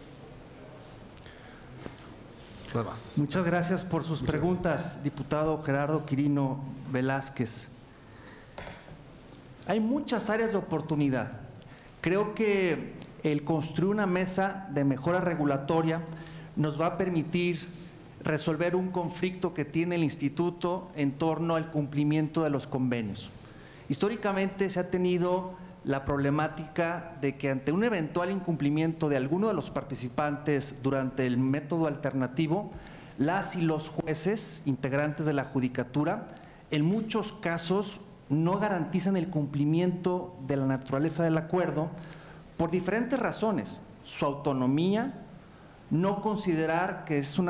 Nada más. Muchas gracias por sus preguntas, diputado Gerardo Quirino Velázquez. Hay muchas áreas de oportunidad. Creo que el construir una mesa de mejora regulatoria nos va a permitir resolver un conflicto que tiene el instituto en torno al cumplimiento de los convenios. Históricamente se ha tenido la problemática de que ante un eventual incumplimiento de alguno de los participantes durante el método alternativo, las y los jueces integrantes de la judicatura en muchos casos no garantizan el cumplimiento de la naturaleza del acuerdo por diferentes razones: su autonomía, no considerar que es un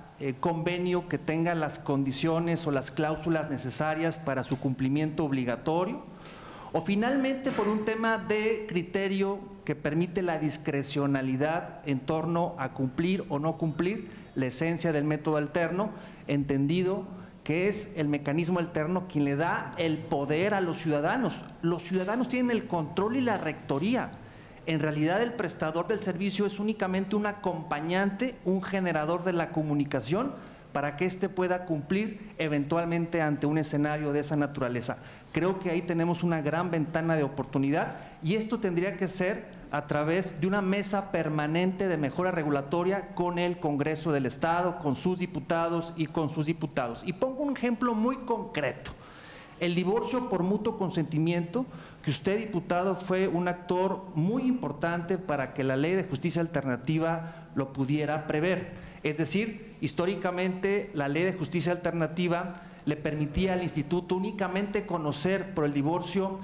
convenio que tenga las condiciones o las cláusulas necesarias para su cumplimiento obligatorio, o finalmente por un tema de criterio que permite la discrecionalidad en torno a cumplir o no cumplir la esencia del método alterno, entendido que es el mecanismo alterno quien le da el poder a los ciudadanos. Los ciudadanos tienen el control y la rectoría. En realidad el prestador del servicio es únicamente un acompañante, un generador de la comunicación para que éste pueda cumplir eventualmente ante un escenario de esa naturaleza. Creo que ahí tenemos una gran ventana de oportunidad y esto tendría que ser a través de una mesa permanente de mejora regulatoria con el Congreso del Estado, con sus diputados y con sus diputados. Y pongo un ejemplo muy concreto: el divorcio por mutuo consentimiento, que usted, diputado, fue un actor muy importante para que la Ley de Justicia Alternativa lo pudiera prever. Es decir, históricamente la Ley de Justicia Alternativa le permitía al instituto únicamente conocer por el divorcio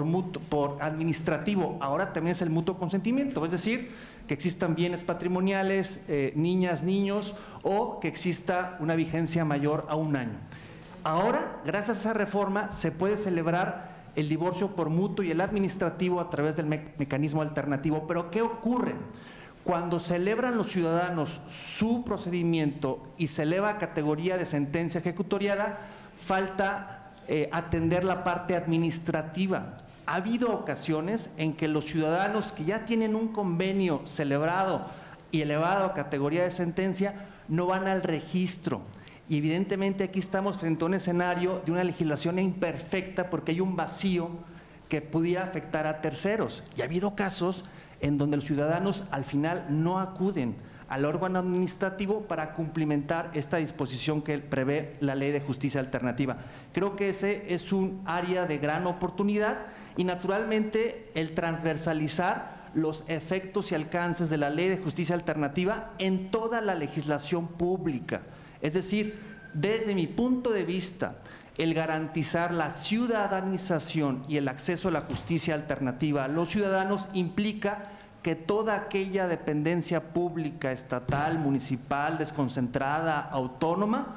por administrativo. Ahora también es el mutuo consentimiento, es decir, que existan bienes patrimoniales, niñas, niños, o que exista una vigencia mayor a 1 año. Ahora, gracias a esa reforma, se puede celebrar el divorcio por mutuo y el administrativo a través del mecanismo alternativo. Pero ¿qué ocurre? Cuando celebran los ciudadanos su procedimiento y se eleva a categoría de sentencia ejecutoriada, falta atender la parte administrativa. Ha habido ocasiones en que los ciudadanos que ya tienen un convenio celebrado y elevado a categoría de sentencia no van al registro. Y evidentemente aquí estamos frente a un escenario de una legislación imperfecta porque hay un vacío que pudiera afectar a terceros. Y ha habido casos en donde los ciudadanos al final no acuden al órgano administrativo para cumplimentar esta disposición que prevé la Ley de Justicia Alternativa. Creo que ese es un área de gran oportunidad y naturalmente el transversalizar los efectos y alcances de la Ley de Justicia Alternativa en toda la legislación pública. Es decir, desde mi punto de vista, el garantizar la ciudadanización y el acceso a la justicia alternativa a los ciudadanos implica que toda aquella dependencia pública, estatal, municipal, desconcentrada, autónoma,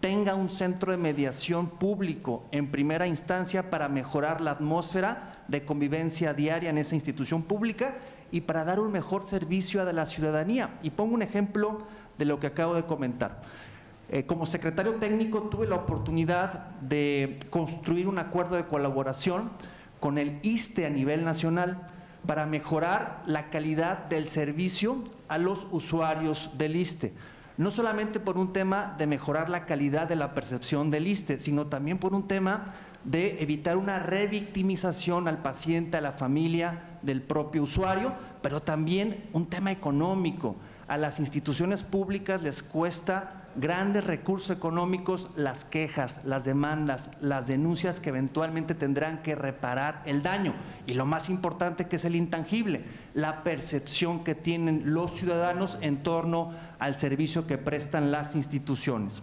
tenga un centro de mediación público en primera instancia para mejorar la atmósfera de convivencia diaria en esa institución pública y para dar un mejor servicio a la ciudadanía. Y pongo un ejemplo de lo que acabo de comentar. Como secretario técnico tuve la oportunidad de construir un acuerdo de colaboración con el ISSSTE a nivel nacional para mejorar la calidad del servicio a los usuarios del ISSSTE. No solamente por un tema de mejorar la calidad de la percepción del ISSSTE, sino también por un tema de evitar una revictimización al paciente, a la familia del propio usuario, pero también un tema económico. A las instituciones públicas les cuesta grandes recursos económicos las quejas, las demandas, las denuncias que eventualmente tendrán que reparar el daño. Y lo más importante, que es el intangible, la percepción que tienen los ciudadanos en torno al servicio que prestan las instituciones.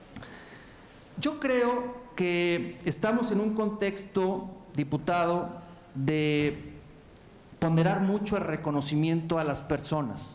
Yo creo que estamos en un contexto, diputado, de ponderar mucho el reconocimiento a las personas.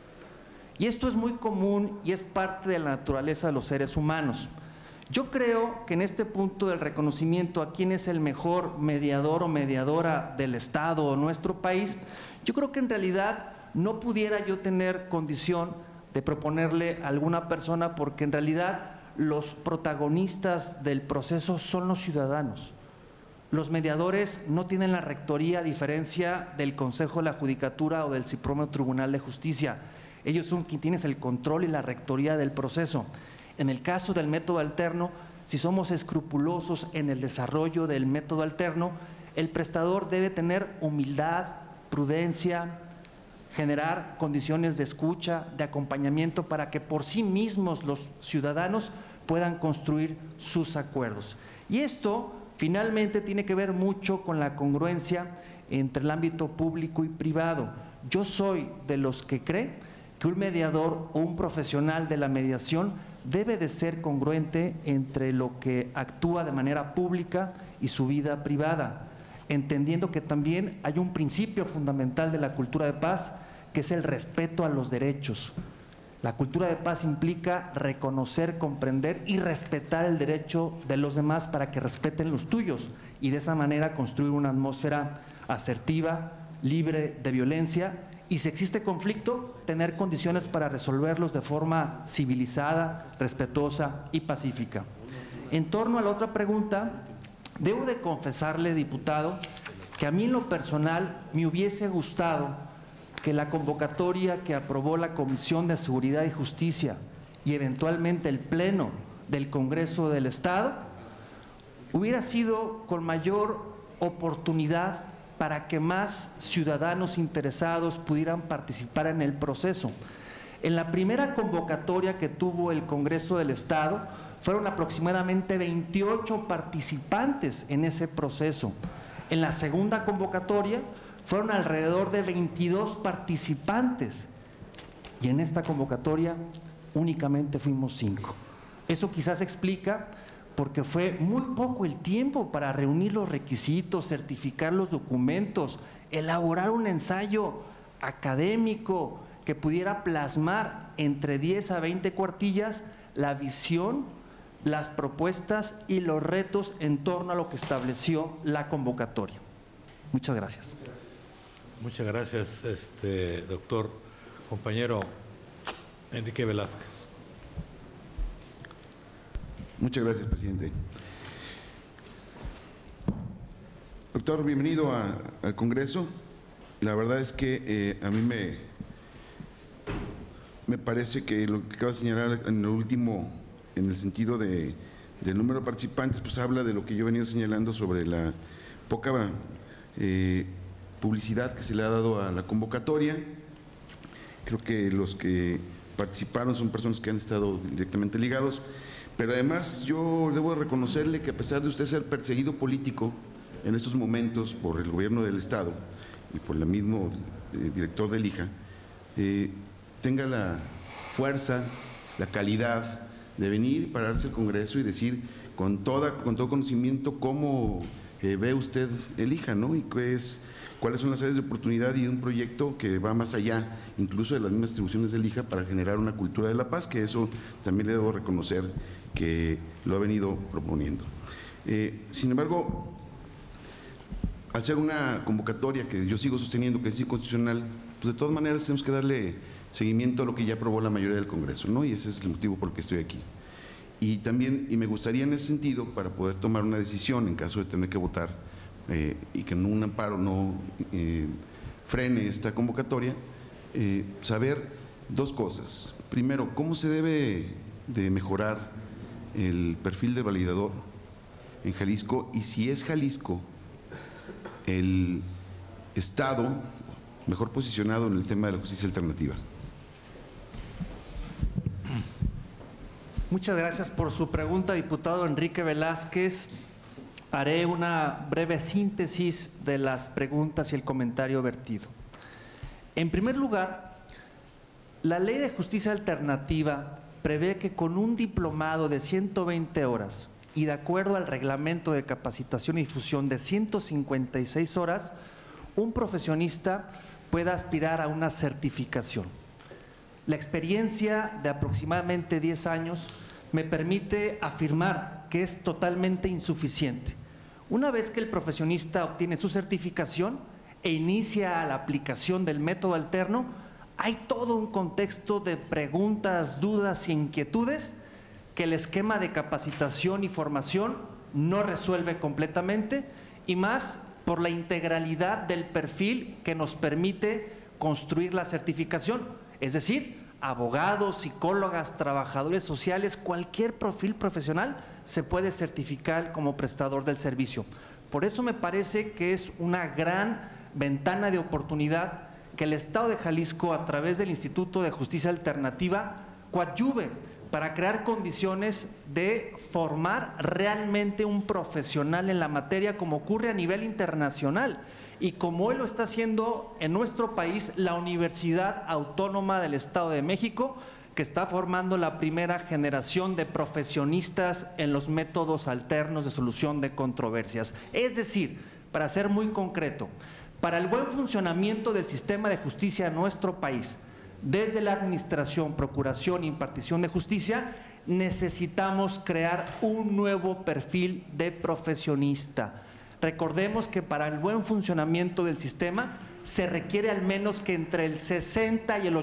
Y esto es muy común y es parte de la naturaleza de los seres humanos. Yo creo que en este punto del reconocimiento a quién es el mejor mediador o mediadora del Estado o nuestro país, yo creo que en realidad no pudiera yo tener condición de proponerle a alguna persona, porque en realidad los protagonistas del proceso son los ciudadanos. Los mediadores no tienen la rectoría, a diferencia del Consejo de la Judicatura o del Supremo Tribunal de Justicia. Ellos son quienes tienen el control y la rectoría del proceso. En el caso del método alterno, si somos escrupulosos en el desarrollo del método alterno, el prestador debe tener humildad, prudencia, generar condiciones de escucha, de acompañamiento, para que por sí mismos los ciudadanos puedan construir sus acuerdos. Y esto finalmente tiene que ver mucho con la congruencia entre el ámbito público y privado. Yo soy de los que cree que un mediador o un profesional de la mediación debe de ser congruente entre lo que actúa de manera pública y su vida privada, entendiendo que también hay un principio fundamental de la cultura de paz, que es el respeto a los derechos. La cultura de paz implica reconocer, comprender y respetar el derecho de los demás para que respeten los tuyos, y de esa manera construir una atmósfera asertiva, libre de violencia, y si existe conflicto, tener condiciones para resolverlos de forma civilizada, respetuosa y pacífica. En torno a la otra pregunta, debo de confesarle, diputado, que a mí en lo personal me hubiese gustado que la convocatoria que aprobó la Comisión de Seguridad y Justicia y eventualmente el Pleno del Congreso del Estado hubiera sido con mayor oportunidad para que más ciudadanos interesados pudieran participar en el proceso. En la primera convocatoria que tuvo el Congreso del Estado, fueron aproximadamente 28 participantes en ese proceso. En la segunda convocatoria fueron alrededor de 22 participantes, y en esta convocatoria únicamente fuimos 5. Eso quizás explica porque fue muy poco el tiempo para reunir los requisitos, certificar los documentos, elaborar un ensayo académico que pudiera plasmar entre 10 a 20 cuartillas la visión, las propuestas y los retos en torno a lo que estableció la convocatoria. Muchas gracias. Muchas gracias, doctor. Compañero Enrique Velázquez. Muchas gracias, presidente. Doctor, bienvenido al Congreso. La verdad es que a mí me parece que lo que acaba de señalar en el último, en el sentido del número de participantes, pues habla de lo que yo he venido señalando sobre la poca publicidad que se le ha dado a la convocatoria. Creo que los que participaron son personas que han estado directamente ligados. Pero además yo debo reconocerle que, a pesar de usted ser perseguido político en estos momentos por el gobierno del Estado y por el mismo director del IJA, tenga la fuerza, la calidad de venir, pararse al Congreso y decir con todo conocimiento cómo ve usted el IJA, ¿no? Y qué es cuáles son las áreas de oportunidad y un proyecto que va más allá, incluso de las mismas distribuciones del IJA, para generar una cultura de la paz, que eso también le debo reconocer que lo ha venido proponiendo. Sin embargo, al ser una convocatoria que yo sigo sosteniendo que es inconstitucional, pues de todas maneras tenemos que darle seguimiento a lo que ya aprobó la mayoría del Congreso, ¿no? Y ese es el motivo por el que estoy aquí. Y también, y me gustaría en ese sentido, para poder tomar una decisión en caso de tener que votar y que un amparo no frene esta convocatoria, saber dos cosas. Primero, cómo se debe de mejorar el perfil del validador en Jalisco, y si es Jalisco el estado mejor posicionado en el tema de la justicia alternativa. Muchas gracias por su pregunta, diputado Enrique Velázquez. Haré una breve síntesis de las preguntas y el comentario vertido. En primer lugar, la Ley de Justicia Alternativa prevé que con un diplomado de 120 horas y de acuerdo al reglamento de capacitación y difusión de 156 horas, un profesionista pueda aspirar a una certificación. La experiencia de aproximadamente 10 años me permite afirmar que es totalmente insuficiente. Una vez que el profesionista obtiene su certificación e inicia la aplicación del método alterno, hay todo un contexto de preguntas, dudas e inquietudes que el esquema de capacitación y formación no resuelve completamente, y más por la integralidad del perfil que nos permite construir la certificación, es decir, abogados, psicólogas, trabajadores sociales, cualquier perfil profesional se puede certificar como prestador del servicio. Por eso me parece que es una gran ventana de oportunidad que el Estado de Jalisco, a través del Instituto de Justicia Alternativa, coadyuve para crear condiciones de formar realmente un profesional en la materia, como ocurre a nivel internacional y como hoy lo está haciendo en nuestro país la Universidad Autónoma del Estado de México, que está formando la primera generación de profesionistas en los métodos alternos de solución de controversias. Es decir, para ser muy concreto, para el buen funcionamiento del sistema de justicia en nuestro país, desde la administración, procuración e impartición de justicia, necesitamos crear un nuevo perfil de profesionista. Recordemos que para el buen funcionamiento del sistema se requiere al menos que entre el 60 y el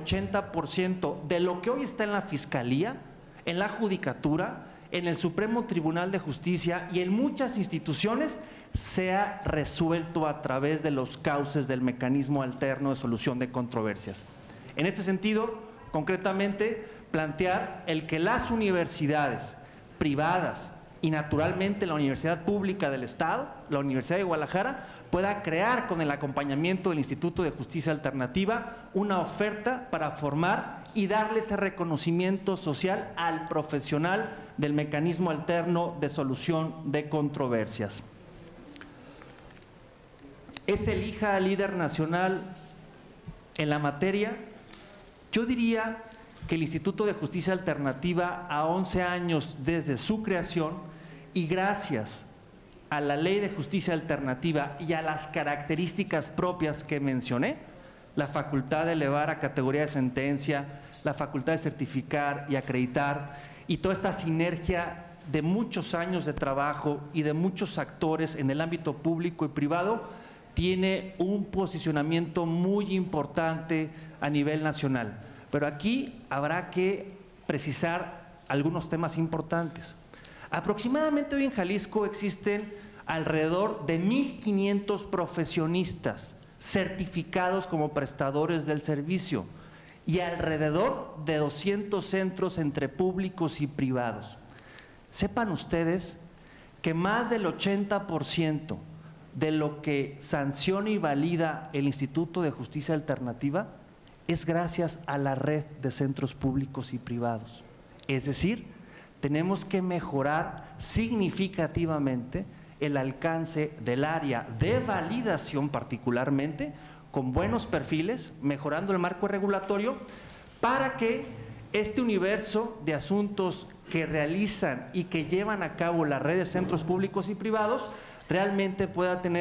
80% de lo que hoy está en la Fiscalía, en la Judicatura, en el Supremo Tribunal de Justicia y en muchas instituciones sea resuelto a través de los cauces del mecanismo alterno de solución de controversias. En este sentido, concretamente, plantear el que las universidades privadas y naturalmente la Universidad Pública del Estado, la Universidad de Guadalajara, pueda crear con el acompañamiento del Instituto de Justicia Alternativa una oferta para formar y darle ese reconocimiento social al profesional del mecanismo alterno de solución de controversias. ¿Es el IJA líder nacional en la materia? Yo diría que el Instituto de Justicia Alternativa, a 11 años desde su creación y gracias a la Ley de Justicia Alternativa y a las características propias que mencioné, la facultad de elevar a categoría de sentencia, la facultad de certificar y acreditar, y toda esta sinergia de muchos años de trabajo y de muchos actores en el ámbito público y privado, tiene un posicionamiento muy importante a nivel nacional. Pero aquí habrá que precisar algunos temas importantes. Aproximadamente hoy en Jalisco existen alrededor de 1,500 profesionistas certificados como prestadores del servicio y alrededor de 200 centros entre públicos y privados. Sepan ustedes que más del 80% de lo que sanciona y valida el Instituto de Justicia Alternativa es gracias a la red de centros públicos y privados. Es decir, tenemos que mejorar significativamente el alcance del área de validación, particularmente con buenos perfiles, mejorando el marco regulatorio, para que este universo de asuntos que realizan y que llevan a cabo la red de centros públicos y privados realmente pueda tener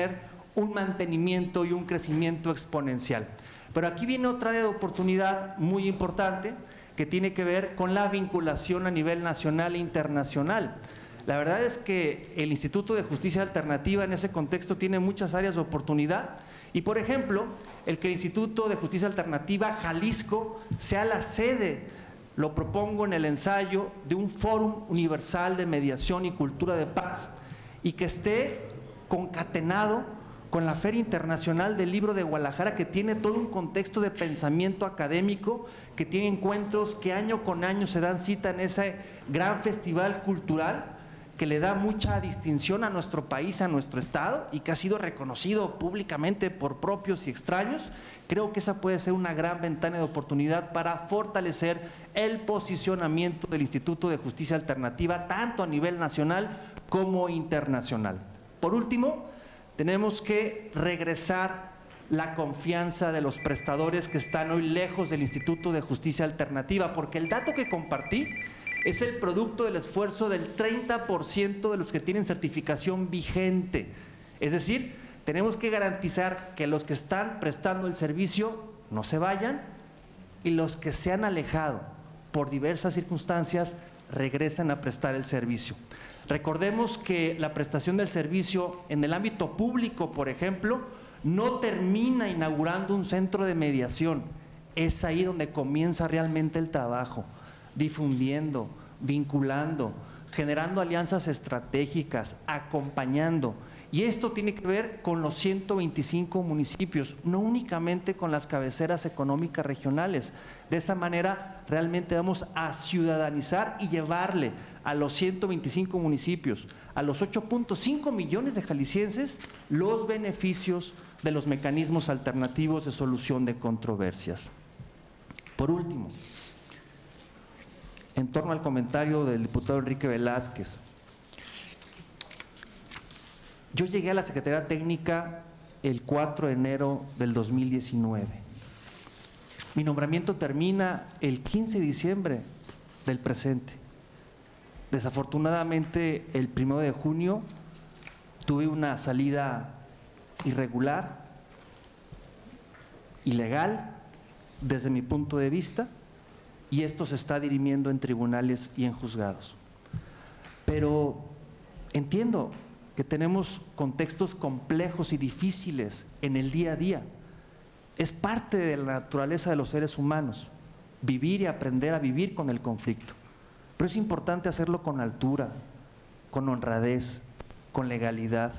un mantenimiento y un crecimiento exponencial. Pero aquí viene otra área de oportunidad muy importante que tiene que ver con la vinculación a nivel nacional e internacional. La verdad es que el Instituto de Justicia Alternativa en ese contexto tiene muchas áreas de oportunidad y, por ejemplo, el que el Instituto de Justicia Alternativa Jalisco sea la sede, lo propongo en el ensayo, de un Fórum Universal de Mediación y Cultura de Paz y que esté concatenado con la Feria Internacional del Libro de Guadalajara, que tiene todo un contexto de pensamiento académico, que tiene encuentros que año con año se dan cita en ese gran festival cultural que le da mucha distinción a nuestro país, a nuestro estado, y que ha sido reconocido públicamente por propios y extraños. Creo que esa puede ser una gran ventana de oportunidad para fortalecer el posicionamiento del Instituto de Justicia Alternativa, tanto a nivel nacional como internacional. Por último, tenemos que regresar la confianza de los prestadores que están hoy lejos del Instituto de Justicia Alternativa, porque el dato que compartí es el producto del esfuerzo del 30% de los que tienen certificación vigente. Es decir, tenemos que garantizar que los que están prestando el servicio no se vayan y los que se han alejado por diversas circunstancias regresen a prestar el servicio. Recordemos que la prestación del servicio en el ámbito público, por ejemplo, no termina inaugurando un centro de mediación. Es ahí donde comienza realmente el trabajo, difundiendo, vinculando, generando alianzas estratégicas, acompañando. Y esto tiene que ver con los 125 municipios, no únicamente con las cabeceras económicas regionales. De esa manera realmente vamos a ciudadanizar y llevarle a los 125 municipios, a los 8.5 millones de jaliscienses, los beneficios de los mecanismos alternativos de solución de controversias. Por último, en torno al comentario del diputado Enrique Velázquez, yo llegué a la Secretaría Técnica el 4 de enero del 2019. Mi nombramiento termina el 15 de diciembre del presente. Desafortunadamente, el 1 de junio tuve una salida irregular, ilegal, desde mi punto de vista, y esto se está dirimiendo en tribunales y en juzgados. Pero entiendo que tenemos contextos complejos y difíciles en el día a día. Es parte de la naturaleza de los seres humanos, vivir y aprender a vivir con el conflicto. Pero es importante hacerlo con altura, con honradez, con legalidad,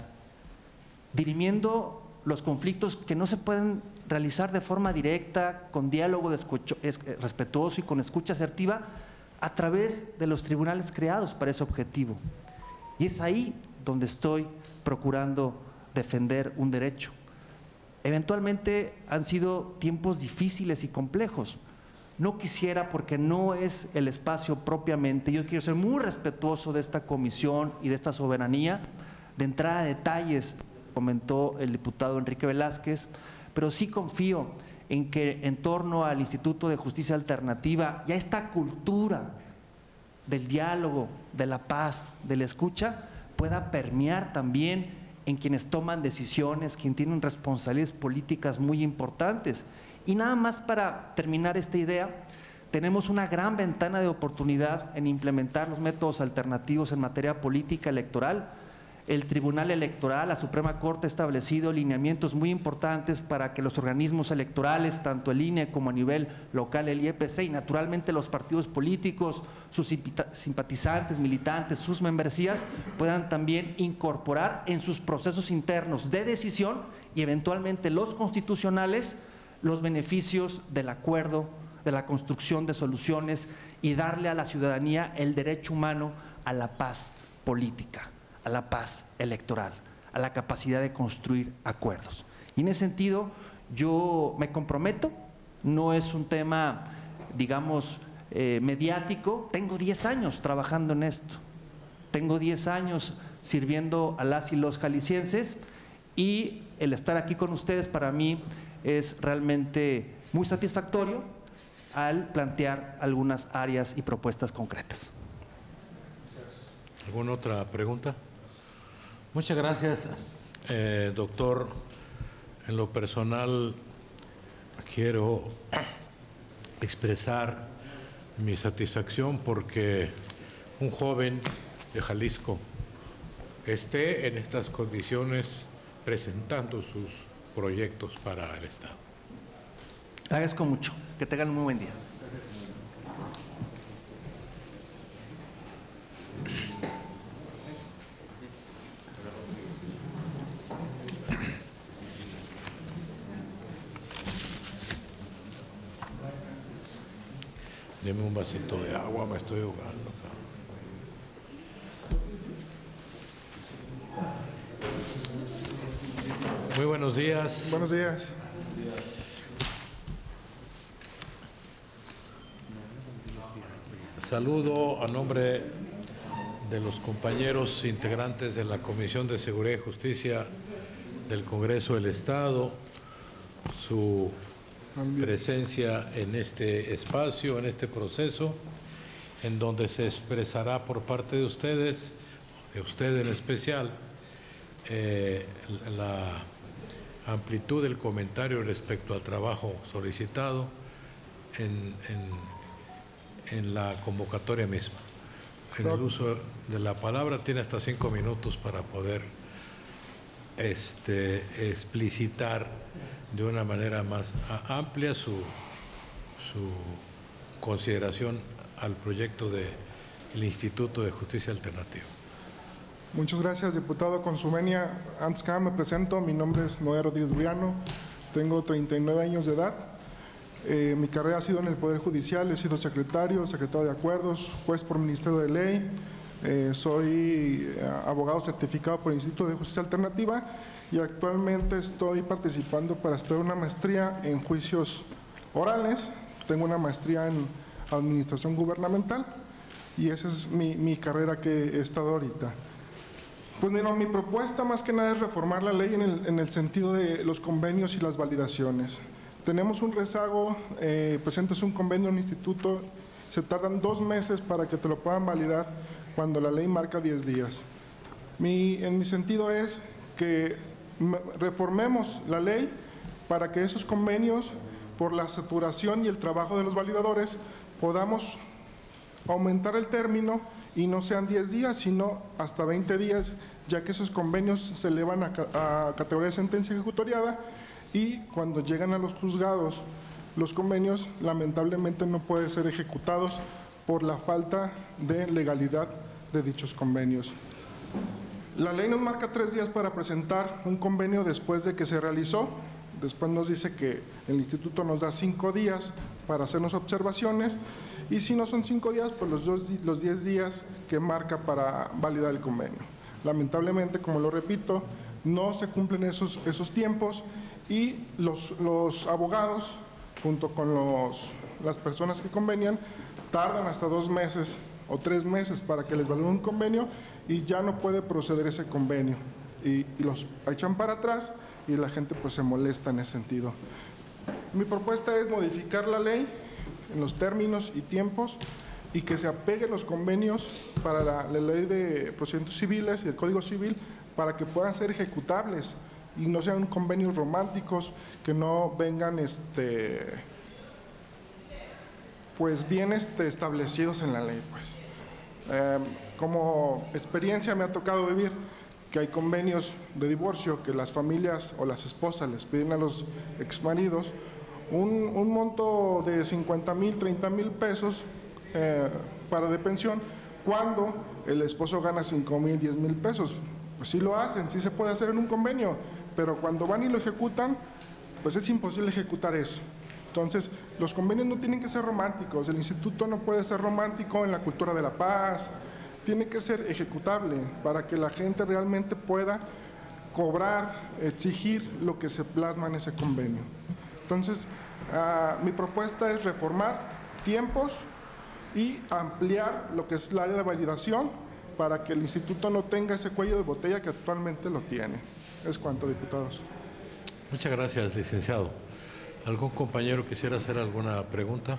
dirimiendo los conflictos que no se pueden realizar de forma directa, con diálogo respetuoso y con escucha asertiva, a través de los tribunales creados para ese objetivo. Y es ahí donde estoy procurando defender un derecho. Eventualmente han sido tiempos difíciles y complejos. No quisiera, porque no es el espacio propiamente, yo quiero ser muy respetuoso de esta comisión y de esta soberanía, de entrar a detalles, comentó el diputado Enrique Velázquez, pero sí confío en que en torno al Instituto de Justicia Alternativa y a esta cultura del diálogo, de la paz, de la escucha, pueda permear también en quienes toman decisiones, quienes tienen responsabilidades políticas muy importantes. Y nada más para terminar esta idea, tenemos una gran ventana de oportunidad en implementar los métodos alternativos en materia política electoral. El Tribunal Electoral, la Suprema Corte, ha establecido lineamientos muy importantes para que los organismos electorales, tanto el INE como a nivel local el IEPC y naturalmente los partidos políticos, sus simpatizantes, militantes, sus membresías, puedan también incorporar en sus procesos internos de decisión y eventualmente los constitucionales los beneficios del acuerdo, de la construcción de soluciones y darle a la ciudadanía el derecho humano a la paz política, a la paz electoral, a la capacidad de construir acuerdos. Y en ese sentido yo me comprometo, no es un tema, digamos, mediático. Tengo 10 años trabajando en esto, tengo 10 años sirviendo a las y los jaliscienses, y el estar aquí con ustedes para mí es realmente muy satisfactorio al plantear algunas áreas y propuestas concretas. ¿Alguna otra pregunta? Muchas gracias. Doctor, en lo personal quiero expresar mi satisfacción porque un joven de Jalisco esté en estas condiciones presentando sus proyectos para el Estado. Agradezco mucho. Que tengan un muy buen día. Deme un vasito de agua, me estoy ahogando. Muy buenos días. Buenos días. Saludo a nombre de los compañeros integrantes de la Comisión de Seguridad y Justicia del Congreso del Estado, su presencia en este espacio, en este proceso, en donde se expresará por parte de ustedes, de usted en especial, la amplitud del comentario respecto al trabajo solicitado en la convocatoria misma. En el uso de la palabra tiene hasta 5 minutos para poder explicitar de una manera más amplia su consideración al proyecto del Instituto de Justicia Alternativa. Muchas gracias, diputado. Con su venia, antes que nada me presento. Mi nombre es Noé Rodríguez Briano, tengo 39 años de edad. Mi carrera ha sido en el Poder Judicial, he sido secretario de acuerdos, juez por Ministerio de Ley, soy abogado certificado por el Instituto de Justicia Alternativa y actualmente estoy participando para estudiar una maestría en juicios orales. Tengo una maestría en administración gubernamental y esa es mi carrera que he estado ahorita. Pues mira, mi propuesta más que nada es reformar la ley en el sentido de los convenios y las validaciones. Tenemos un rezago, presentas un convenio en un instituto, se tardan 2 meses para que te lo puedan validar cuando la ley marca 10 días. En mi sentido es que reformemos la ley para que esos convenios, por la saturación y el trabajo de los validadores, podamos aumentar el término y no sean 10 días, sino hasta 20 días, ya que esos convenios se elevan a categoría de sentencia ejecutoriada y cuando llegan a los juzgados, los convenios lamentablemente no pueden ser ejecutados por la falta de legalidad de dichos convenios. La ley nos marca 3 días para presentar un convenio después de que se realizó. Después nos dice que el instituto nos da 5 días para hacernos observaciones y si no son 5 días, pues los 10 días que marca para validar el convenio. Lamentablemente, como lo repito, no se cumplen esos tiempos y los abogados, junto con las personas que convenian, tardan hasta 2 meses o 3 meses para que les validen un convenio y ya no puede proceder ese convenio. Y los echan para atrás y la gente pues se molesta en ese sentido. Mi propuesta es modificar la ley en los términos y tiempos y que se apegue los convenios para la ley de procedimientos civiles y el Código Civil para que puedan ser ejecutables y no sean convenios románticos que no vengan pues bien establecidos en la ley. Pues. Como experiencia me ha tocado vivir que hay convenios de divorcio que las familias o las esposas les piden a los exmaridos un monto de 50,000, 30,000 pesos para de pensión cuando el esposo gana 5,000, 10,000 pesos. Pues sí lo hacen, sí se puede hacer en un convenio, pero cuando van y lo ejecutan, pues es imposible ejecutar eso. Entonces, los convenios no tienen que ser románticos, el instituto no puede ser romántico en la cultura de la paz, tiene que ser ejecutable para que la gente realmente pueda cobrar, exigir lo que se plasma en ese convenio. Entonces, mi propuesta es reformar tiempos y ampliar lo que es el área de validación para que el instituto no tenga ese cuello de botella que actualmente lo tiene. Es cuanto, diputados. Muchas gracias, licenciado. ¿Algún compañero quisiera hacer alguna pregunta?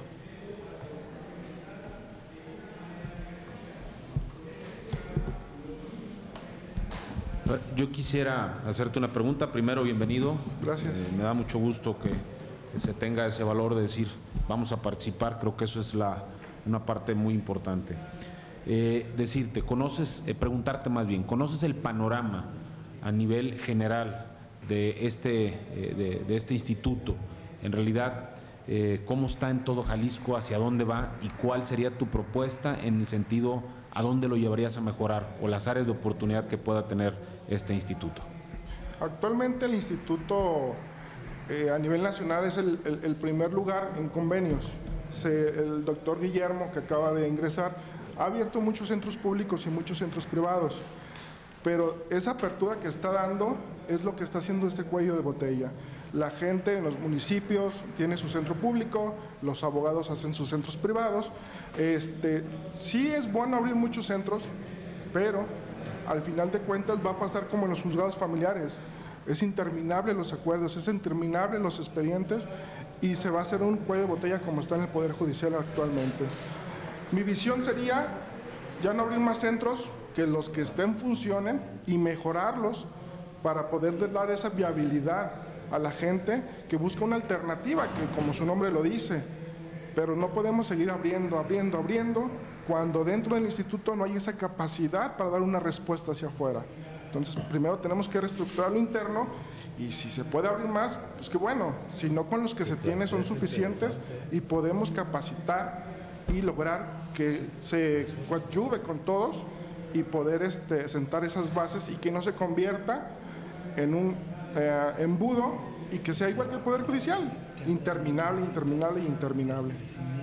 Yo quisiera hacerte una pregunta. Primero, bienvenido. Gracias. Me da mucho gusto que se tenga ese valor de decir, vamos a participar. Creo que eso es una parte muy importante. Decirte, preguntarte más bien, ¿conoces el panorama a nivel general de este instituto? En realidad, ¿cómo está en todo Jalisco? ¿Hacia dónde va? ¿Y cuál sería tu propuesta en el sentido a dónde lo llevarías a mejorar o las áreas de oportunidad que pueda tener este instituto? Actualmente el instituto a nivel nacional es el primer lugar en convenios. El doctor Guillermo, que acaba de ingresar, ha abierto muchos centros públicos y muchos centros privados, pero esa apertura que está dando es lo que está haciendo este cuello de botella. La gente en los municipios tiene su centro público, los abogados hacen sus centros privados. Sí es bueno abrir muchos centros, pero al final de cuentas va a pasar como en los juzgados familiares. Es interminable los acuerdos, es interminable los expedientes y se va a hacer un cuello de botella como está en el Poder Judicial actualmente. Mi visión sería ya no abrir más centros, que los que estén funcionen y mejorarlos para poder dar esa viabilidad a la gente que busca una alternativa, que como su nombre lo dice, pero no podemos seguir abriendo cuando dentro del instituto no hay esa capacidad para dar una respuesta hacia afuera. Entonces, primero tenemos que reestructurar lo interno y si se puede abrir más, pues qué bueno, si no con los que se tiene son suficientes y podemos capacitar y lograr que se coadyuve con todos y poder sentar esas bases y que no se convierta en un embudo y que sea igual que el Poder Judicial, interminable, interminable y interminable.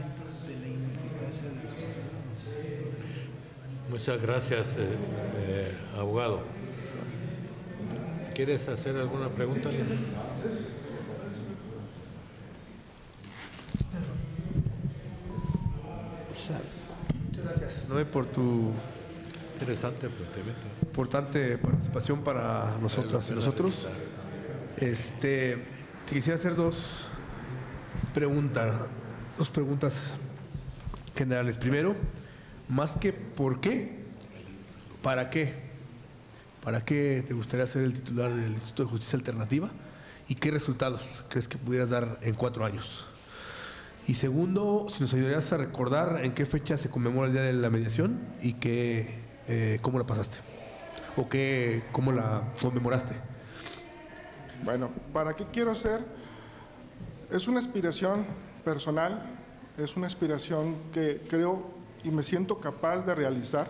Muchas gracias, abogado. ¿Quieres hacer alguna pregunta, licenciado? Muchas gracias, Noé, por tu importante participación para nosotras y nosotros. Te quisiera hacer dos preguntas generales. Primero, más que ¿por qué? ¿Para qué? ¿Para qué te gustaría ser el titular del Instituto de Justicia Alternativa? ¿Y qué resultados crees que pudieras dar en 4 años? Y segundo, si nos ayudarías a recordar en qué fecha se conmemora el Día de la Mediación y cómo la pasaste o cómo la conmemoraste. Bueno, ¿para qué quiero ser? Es una aspiración personal, es una aspiración que creo y me siento capaz de realizar.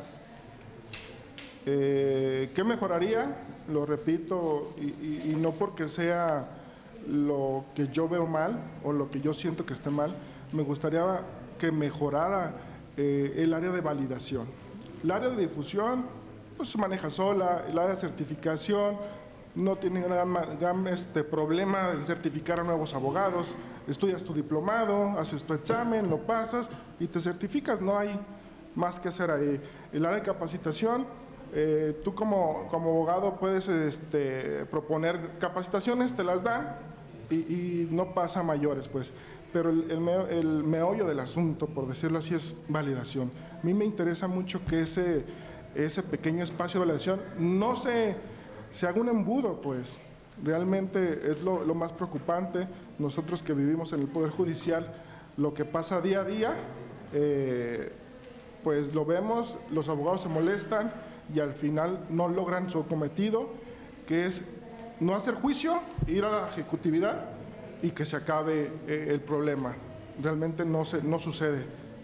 ¿Qué mejoraría? Lo repito, y no porque sea lo que yo veo mal o lo que yo siento que esté mal, me gustaría que mejorara el área de validación. El área de difusión pues, se maneja sola, el área de certificación no tiene gran problema de certificar a nuevos abogados. Estudias tu diplomado, haces tu examen, lo pasas y te certificas, no hay más que hacer ahí. El área de capacitación, tú como abogado puedes proponer capacitaciones, te las dan y no pasa a mayores, pues. Pero el meollo del asunto, por decirlo así, es validación. A mí me interesa mucho que ese pequeño espacio de validación no se haga un embudo, pues. Realmente es lo más preocupante. Nosotros que vivimos en el Poder Judicial, lo que pasa día a día, pues lo vemos, los abogados se molestan y al final no logran su cometido, que es no hacer juicio, ir a la ejecutividad y que se acabe el problema. Realmente no sucede.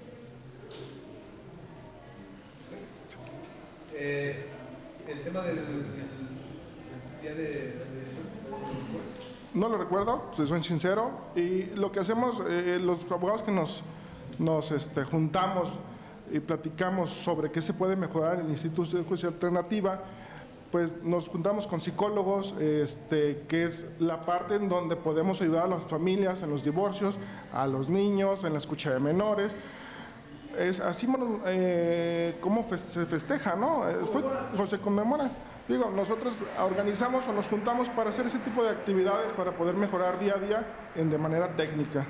El tema del día de... No lo recuerdo, soy sincero, y lo que hacemos, los abogados que nos juntamos y platicamos sobre qué se puede mejorar en el Instituto de Justicia Alternativa, pues nos juntamos con psicólogos, que es la parte en donde podemos ayudar a las familias en los divorcios, a los niños, en la escucha de menores. Es así como se festeja, ¿no? Se conmemora. Digo, nosotros organizamos o nos juntamos para hacer ese tipo de actividades para poder mejorar día a día de manera técnica.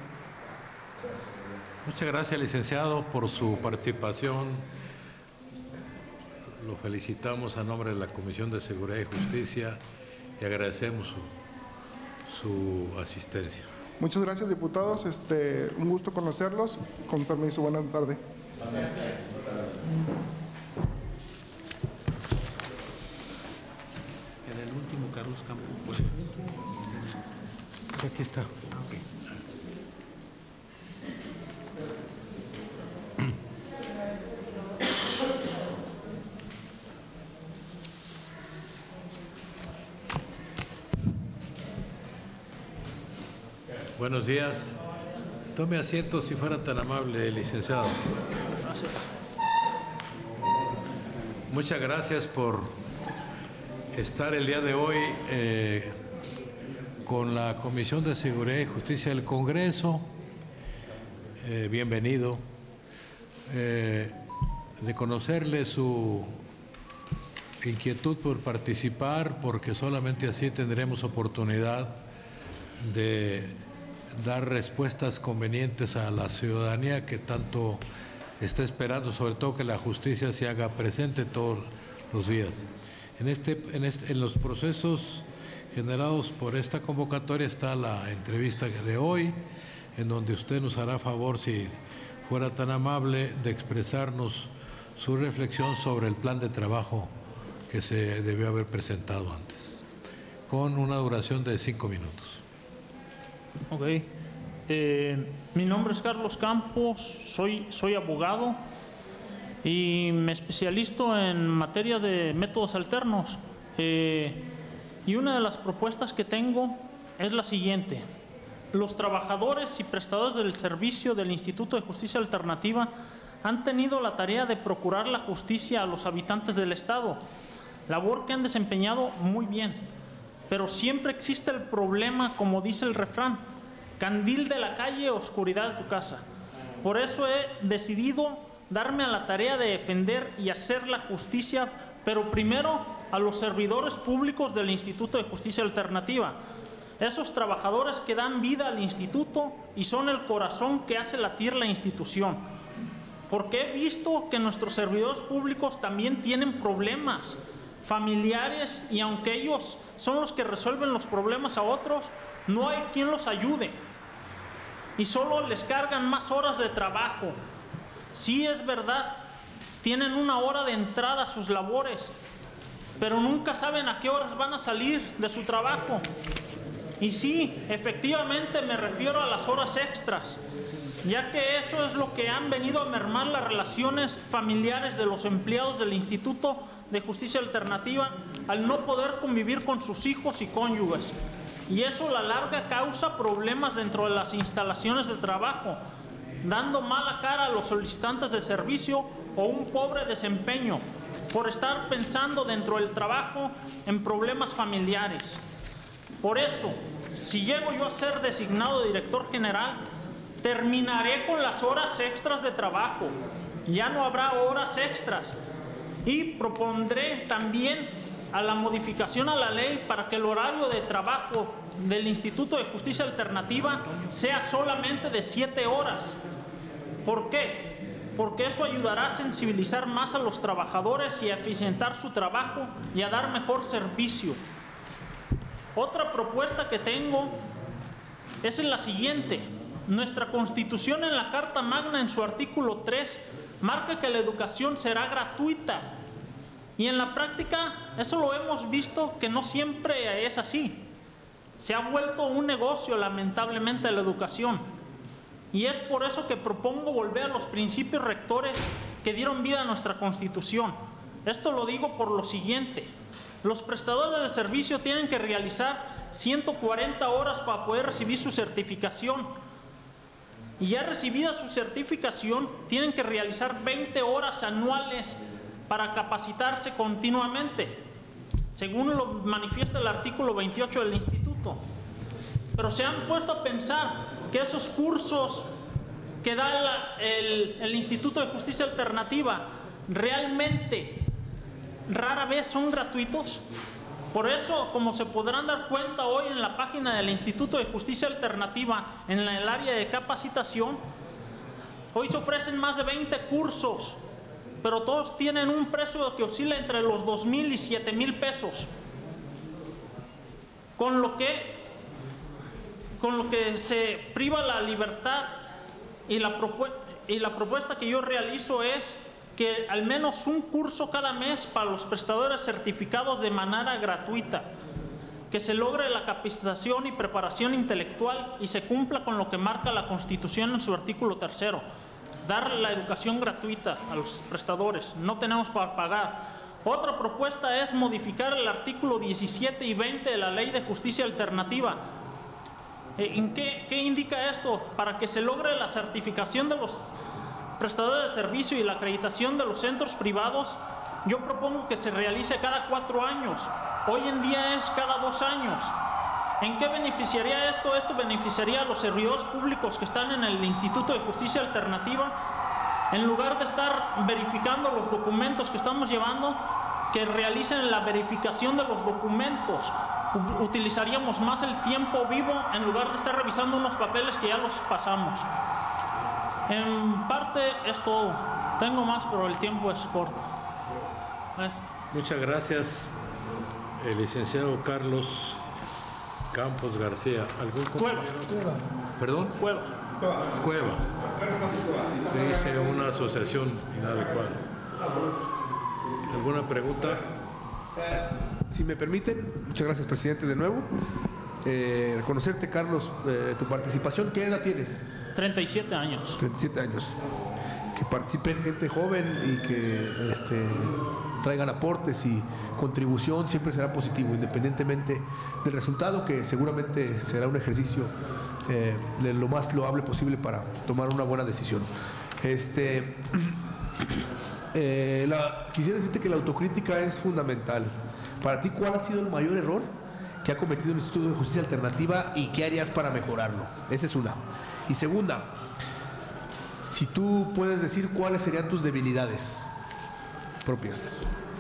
Muchas gracias, licenciado, por su participación. lo felicitamos a nombre de la Comisión de Seguridad y Justicia y agradecemos su asistencia. Muchas gracias, diputados. Un gusto conocerlos. Con permiso, buenas tardes. En el último, Carlos Campos. Pues, aquí está. Okay. Buenos días. Tome asiento si fuera tan amable, licenciado. Gracias. Muchas gracias por estar el día de hoy con la Comisión de Seguridad y Justicia del Congreso. Bienvenido. Reconocerle su inquietud por participar, porque solamente así tendremos oportunidad de dar respuestas convenientes a la ciudadanía que tanto está esperando, sobre todo que la justicia se haga presente todos los días. En los procesos generados por esta convocatoria está la entrevista de hoy, en donde usted nos hará favor, si fuera tan amable, de expresarnos su reflexión sobre el plan de trabajo que se debió haber presentado antes, con una duración de 5 minutos. Ok. Mi nombre es Carlos Campos, soy abogado y me especializo en materia de métodos alternos. Y una de las propuestas que tengo es la siguiente. Los trabajadores y prestadores del servicio del Instituto de Justicia Alternativa han tenido la tarea de procurar la justicia a los habitantes del Estado, labor que han desempeñado muy bien, pero siempre existe el problema, como dice el refrán: candil de la calle, oscuridad de tu casa. Por eso he decidido darme a la tarea de defender y hacer la justicia, pero primero a los servidores públicos del Instituto de Justicia Alternativa, esos trabajadores que dan vida al instituto y son el corazón que hace latir la institución. Porque he visto que nuestros servidores públicos también tienen problemas familiares, y aunque ellos son los que resuelven los problemas a otros, no hay quien los ayude y solo les cargan más horas de trabajo. Sí, es verdad, tienen una hora de entrada a sus labores, pero nunca saben a qué horas van a salir de su trabajo. Y sí, efectivamente me refiero a las horas extras, ya que eso es lo que han venido a mermar las relaciones familiares de los empleados del Instituto de Justicia Alternativa al no poder convivir con sus hijos y cónyuges. Y eso a la larga causa problemas dentro de las instalaciones de trabajo, dando mala cara a los solicitantes de servicio o un pobre desempeño por estar pensando dentro del trabajo en problemas familiares. Por eso, si llego yo a ser designado director general, terminaré con las horas extras de trabajo. Ya no habrá horas extras. Y propondré también a la modificación a la ley para que el horario de trabajo del Instituto de Justicia Alternativa sea solamente de 7 horas. ¿Por qué? Porque eso ayudará a sensibilizar más a los trabajadores y a eficientar su trabajo y a dar mejor servicio. Otra propuesta que tengo es la siguiente. Nuestra Constitución, en la Carta Magna, en su artículo 3, marca que la educación será gratuita. Y en la práctica, eso lo hemos visto que no siempre es así. Se ha vuelto un negocio, lamentablemente, la educación. Y es por eso que propongo volver a los principios rectores que dieron vida a nuestra Constitución. Esto lo digo por lo siguiente. Los prestadores de servicio tienen que realizar 140 horas para poder recibir su certificación. Y ya recibida su certificación, tienen que realizar 20 horas anuales para capacitarse continuamente, según lo manifiesta el artículo 28 del Instituto. Pero se han puesto a pensar que esos cursos que da el Instituto de Justicia Alternativa realmente rara vez son gratuitos. Por eso, como se podrán dar cuenta hoy en la página del Instituto de Justicia Alternativa, en el área de capacitación, hoy se ofrecen más de 20 cursos pero todos tienen un precio que oscila entre los 2,000 y 7,000 pesos. Con lo que se priva la libertad, y la propuesta que yo realizo es que al menos un curso cada mes para los prestadores certificados de manera gratuita, que se logre la capacitación y preparación intelectual y se cumpla con lo que marca la Constitución en su artículo 3º, dar la educación gratuita a los prestadores, no tenemos para pagar. Otra propuesta es modificar el artículo 17 y 20 de la Ley de Justicia Alternativa. ¿En qué indica esto? Para que se logre la certificación de los prestadores de servicio y la acreditación de los centros privados, yo propongo que se realice cada 4 años. Hoy en día es cada 2 años. ¿En qué beneficiaría esto? Esto beneficiaría a los servidores públicos que están en el Instituto de Justicia Alternativa. En lugar de estar verificando los documentos que estamos llevando, que realicen la verificación de los documentos. Utilizaríamos más el tiempo vivo en lugar de estar revisando unos papeles que ya los pasamos. En parte es todo. Tengo más, pero el tiempo es corto. Muchas gracias, el licenciado Carlos Campos García. ¿Algún compañero? Cueva. ¿Perdón? Cueva. Se dice una asociación inadecuada. ¿Alguna pregunta? Si me permiten, muchas gracias, presidente, de nuevo. Reconocerte, Carlos, tu participación. ¿Qué edad tienes? 37 años. 37 años. Que participen gente joven y que traigan aportes y contribución siempre será positivo, independientemente del resultado, que seguramente será un ejercicio de lo más loable posible para tomar una buena decisión. Quisiera decirte que la autocrítica es fundamental. Para ti, ¿cuál ha sido el mayor error que ha cometido el Instituto de Justicia Alternativa y qué harías para mejorarlo? Esa es una. Y segunda, si tú puedes decir cuáles serían tus debilidades propias.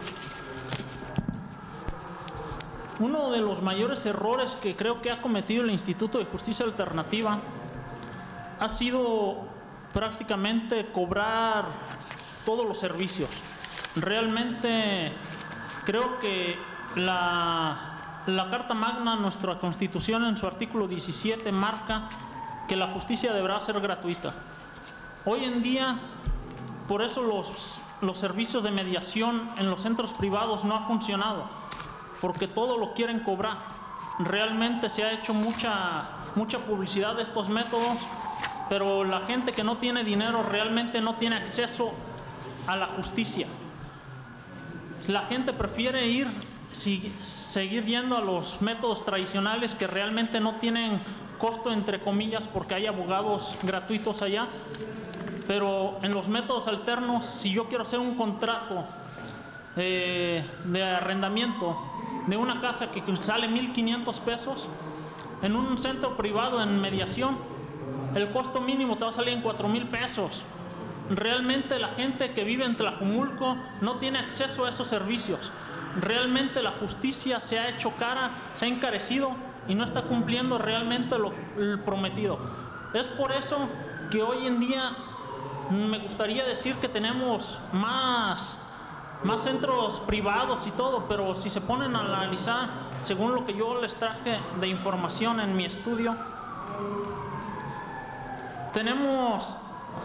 Uno de los mayores errores que creo que ha cometido el Instituto de Justicia Alternativa ha sido prácticamente cobrar todos los servicios. Realmente creo que la Carta Magna, nuestra Constitución, en su artículo 17 marca que la justicia deberá ser gratuita. Hoy en día, por eso los servicios de mediación en los centros privados no ha funcionado, porque todo lo quieren cobrar. Realmente se ha hecho mucha publicidad de estos métodos, pero la gente que no tiene dinero realmente no tiene acceso a la justicia. La gente prefiere seguir yendo a los métodos tradicionales que realmente no tienen costo, entre comillas, porque hay abogados gratuitos allá. Pero en los métodos alternos, si yo quiero hacer un contrato de arrendamiento de una casa que sale 1,500 pesos, en un centro privado en mediación, el costo mínimo te va a salir en 4,000 pesos. Realmente la gente que vive en Tlajumulco no tiene acceso a esos servicios. Realmente la justicia se ha hecho cara, se ha encarecido y no está cumpliendo realmente lo prometido. Es por eso que hoy en día me gustaría decir que tenemos más centros privados y todo, pero si se ponen a analizar, según lo que yo les traje de información en mi estudio, tenemos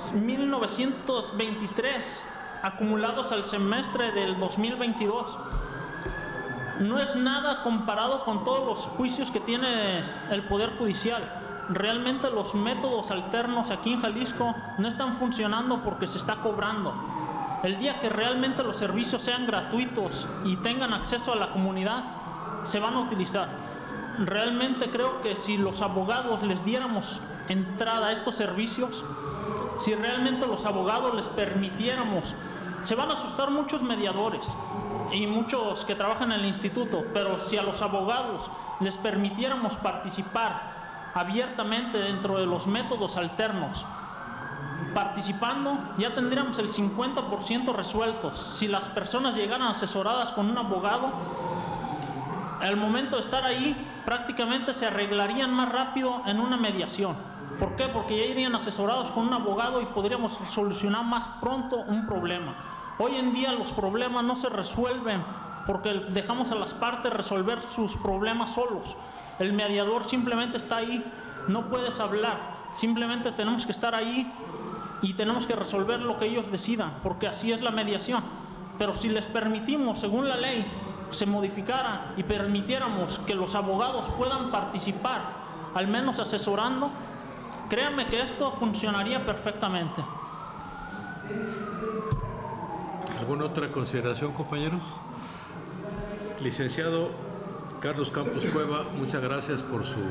1,923 acumulados al semestre del 2022. No es nada comparado con todos los juicios que tiene el Poder Judicial. Realmente los métodos alternos aquí en Jalisco no están funcionando porque se está cobrando. El día que realmente los servicios sean gratuitos y tengan acceso a la comunidad, se van a utilizar. Realmente creo que si los abogados les diéramos entrada a estos servicios, si realmente los abogados les permitiéramos, se van a asustar muchos mediadores y muchos que trabajan en el instituto, pero si a los abogados les permitiéramos participar abiertamente dentro de los métodos alternos, participando, ya tendríamos el 50% resueltos. Si las personas llegaran asesoradas con un abogado, al momento de estar ahí, prácticamente se arreglarían más rápido en una mediación. ¿Por qué? Porque ya irían asesorados con un abogado y podríamos solucionar más pronto un problema. Hoy en día los problemas no se resuelven porque dejamos a las partes resolver sus problemas solos. El mediador simplemente está ahí, no puedes hablar, simplemente tenemos que estar ahí y tenemos que resolver lo que ellos decidan, porque así es la mediación. Pero si les permitimos, según la ley, se modificara y permitiéramos que los abogados puedan participar, al menos asesorando, créanme que esto funcionaría perfectamente. ¿Alguna otra consideración, compañeros? Licenciado Carlos Campos Cueva, muchas gracias por su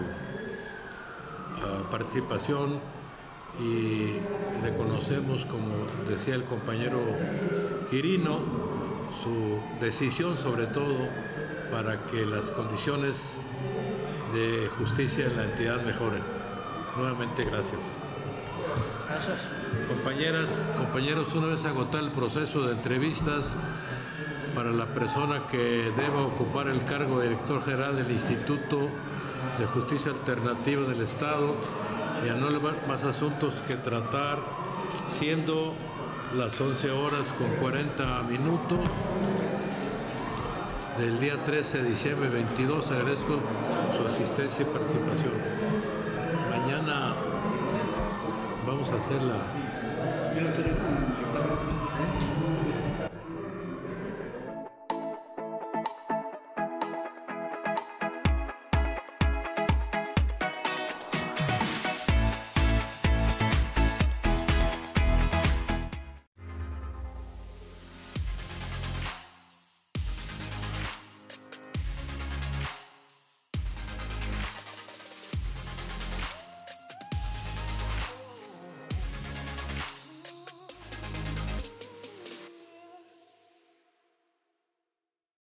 participación y reconocemos, como decía el compañero Quirino, su decisión sobre todo para que las condiciones de justicia en la entidad mejoren. Nuevamente, gracias. Gracias. Compañeras, compañeros, una vez agotado el proceso de entrevistas para la persona que deba ocupar el cargo de director general del Instituto de Justicia Alternativa del Estado, ya no hay más asuntos que tratar, siendo las 11 horas con 40 minutos del día 13 de diciembre 22. Agradezco su asistencia y participación. Mañana vamos a hacer la...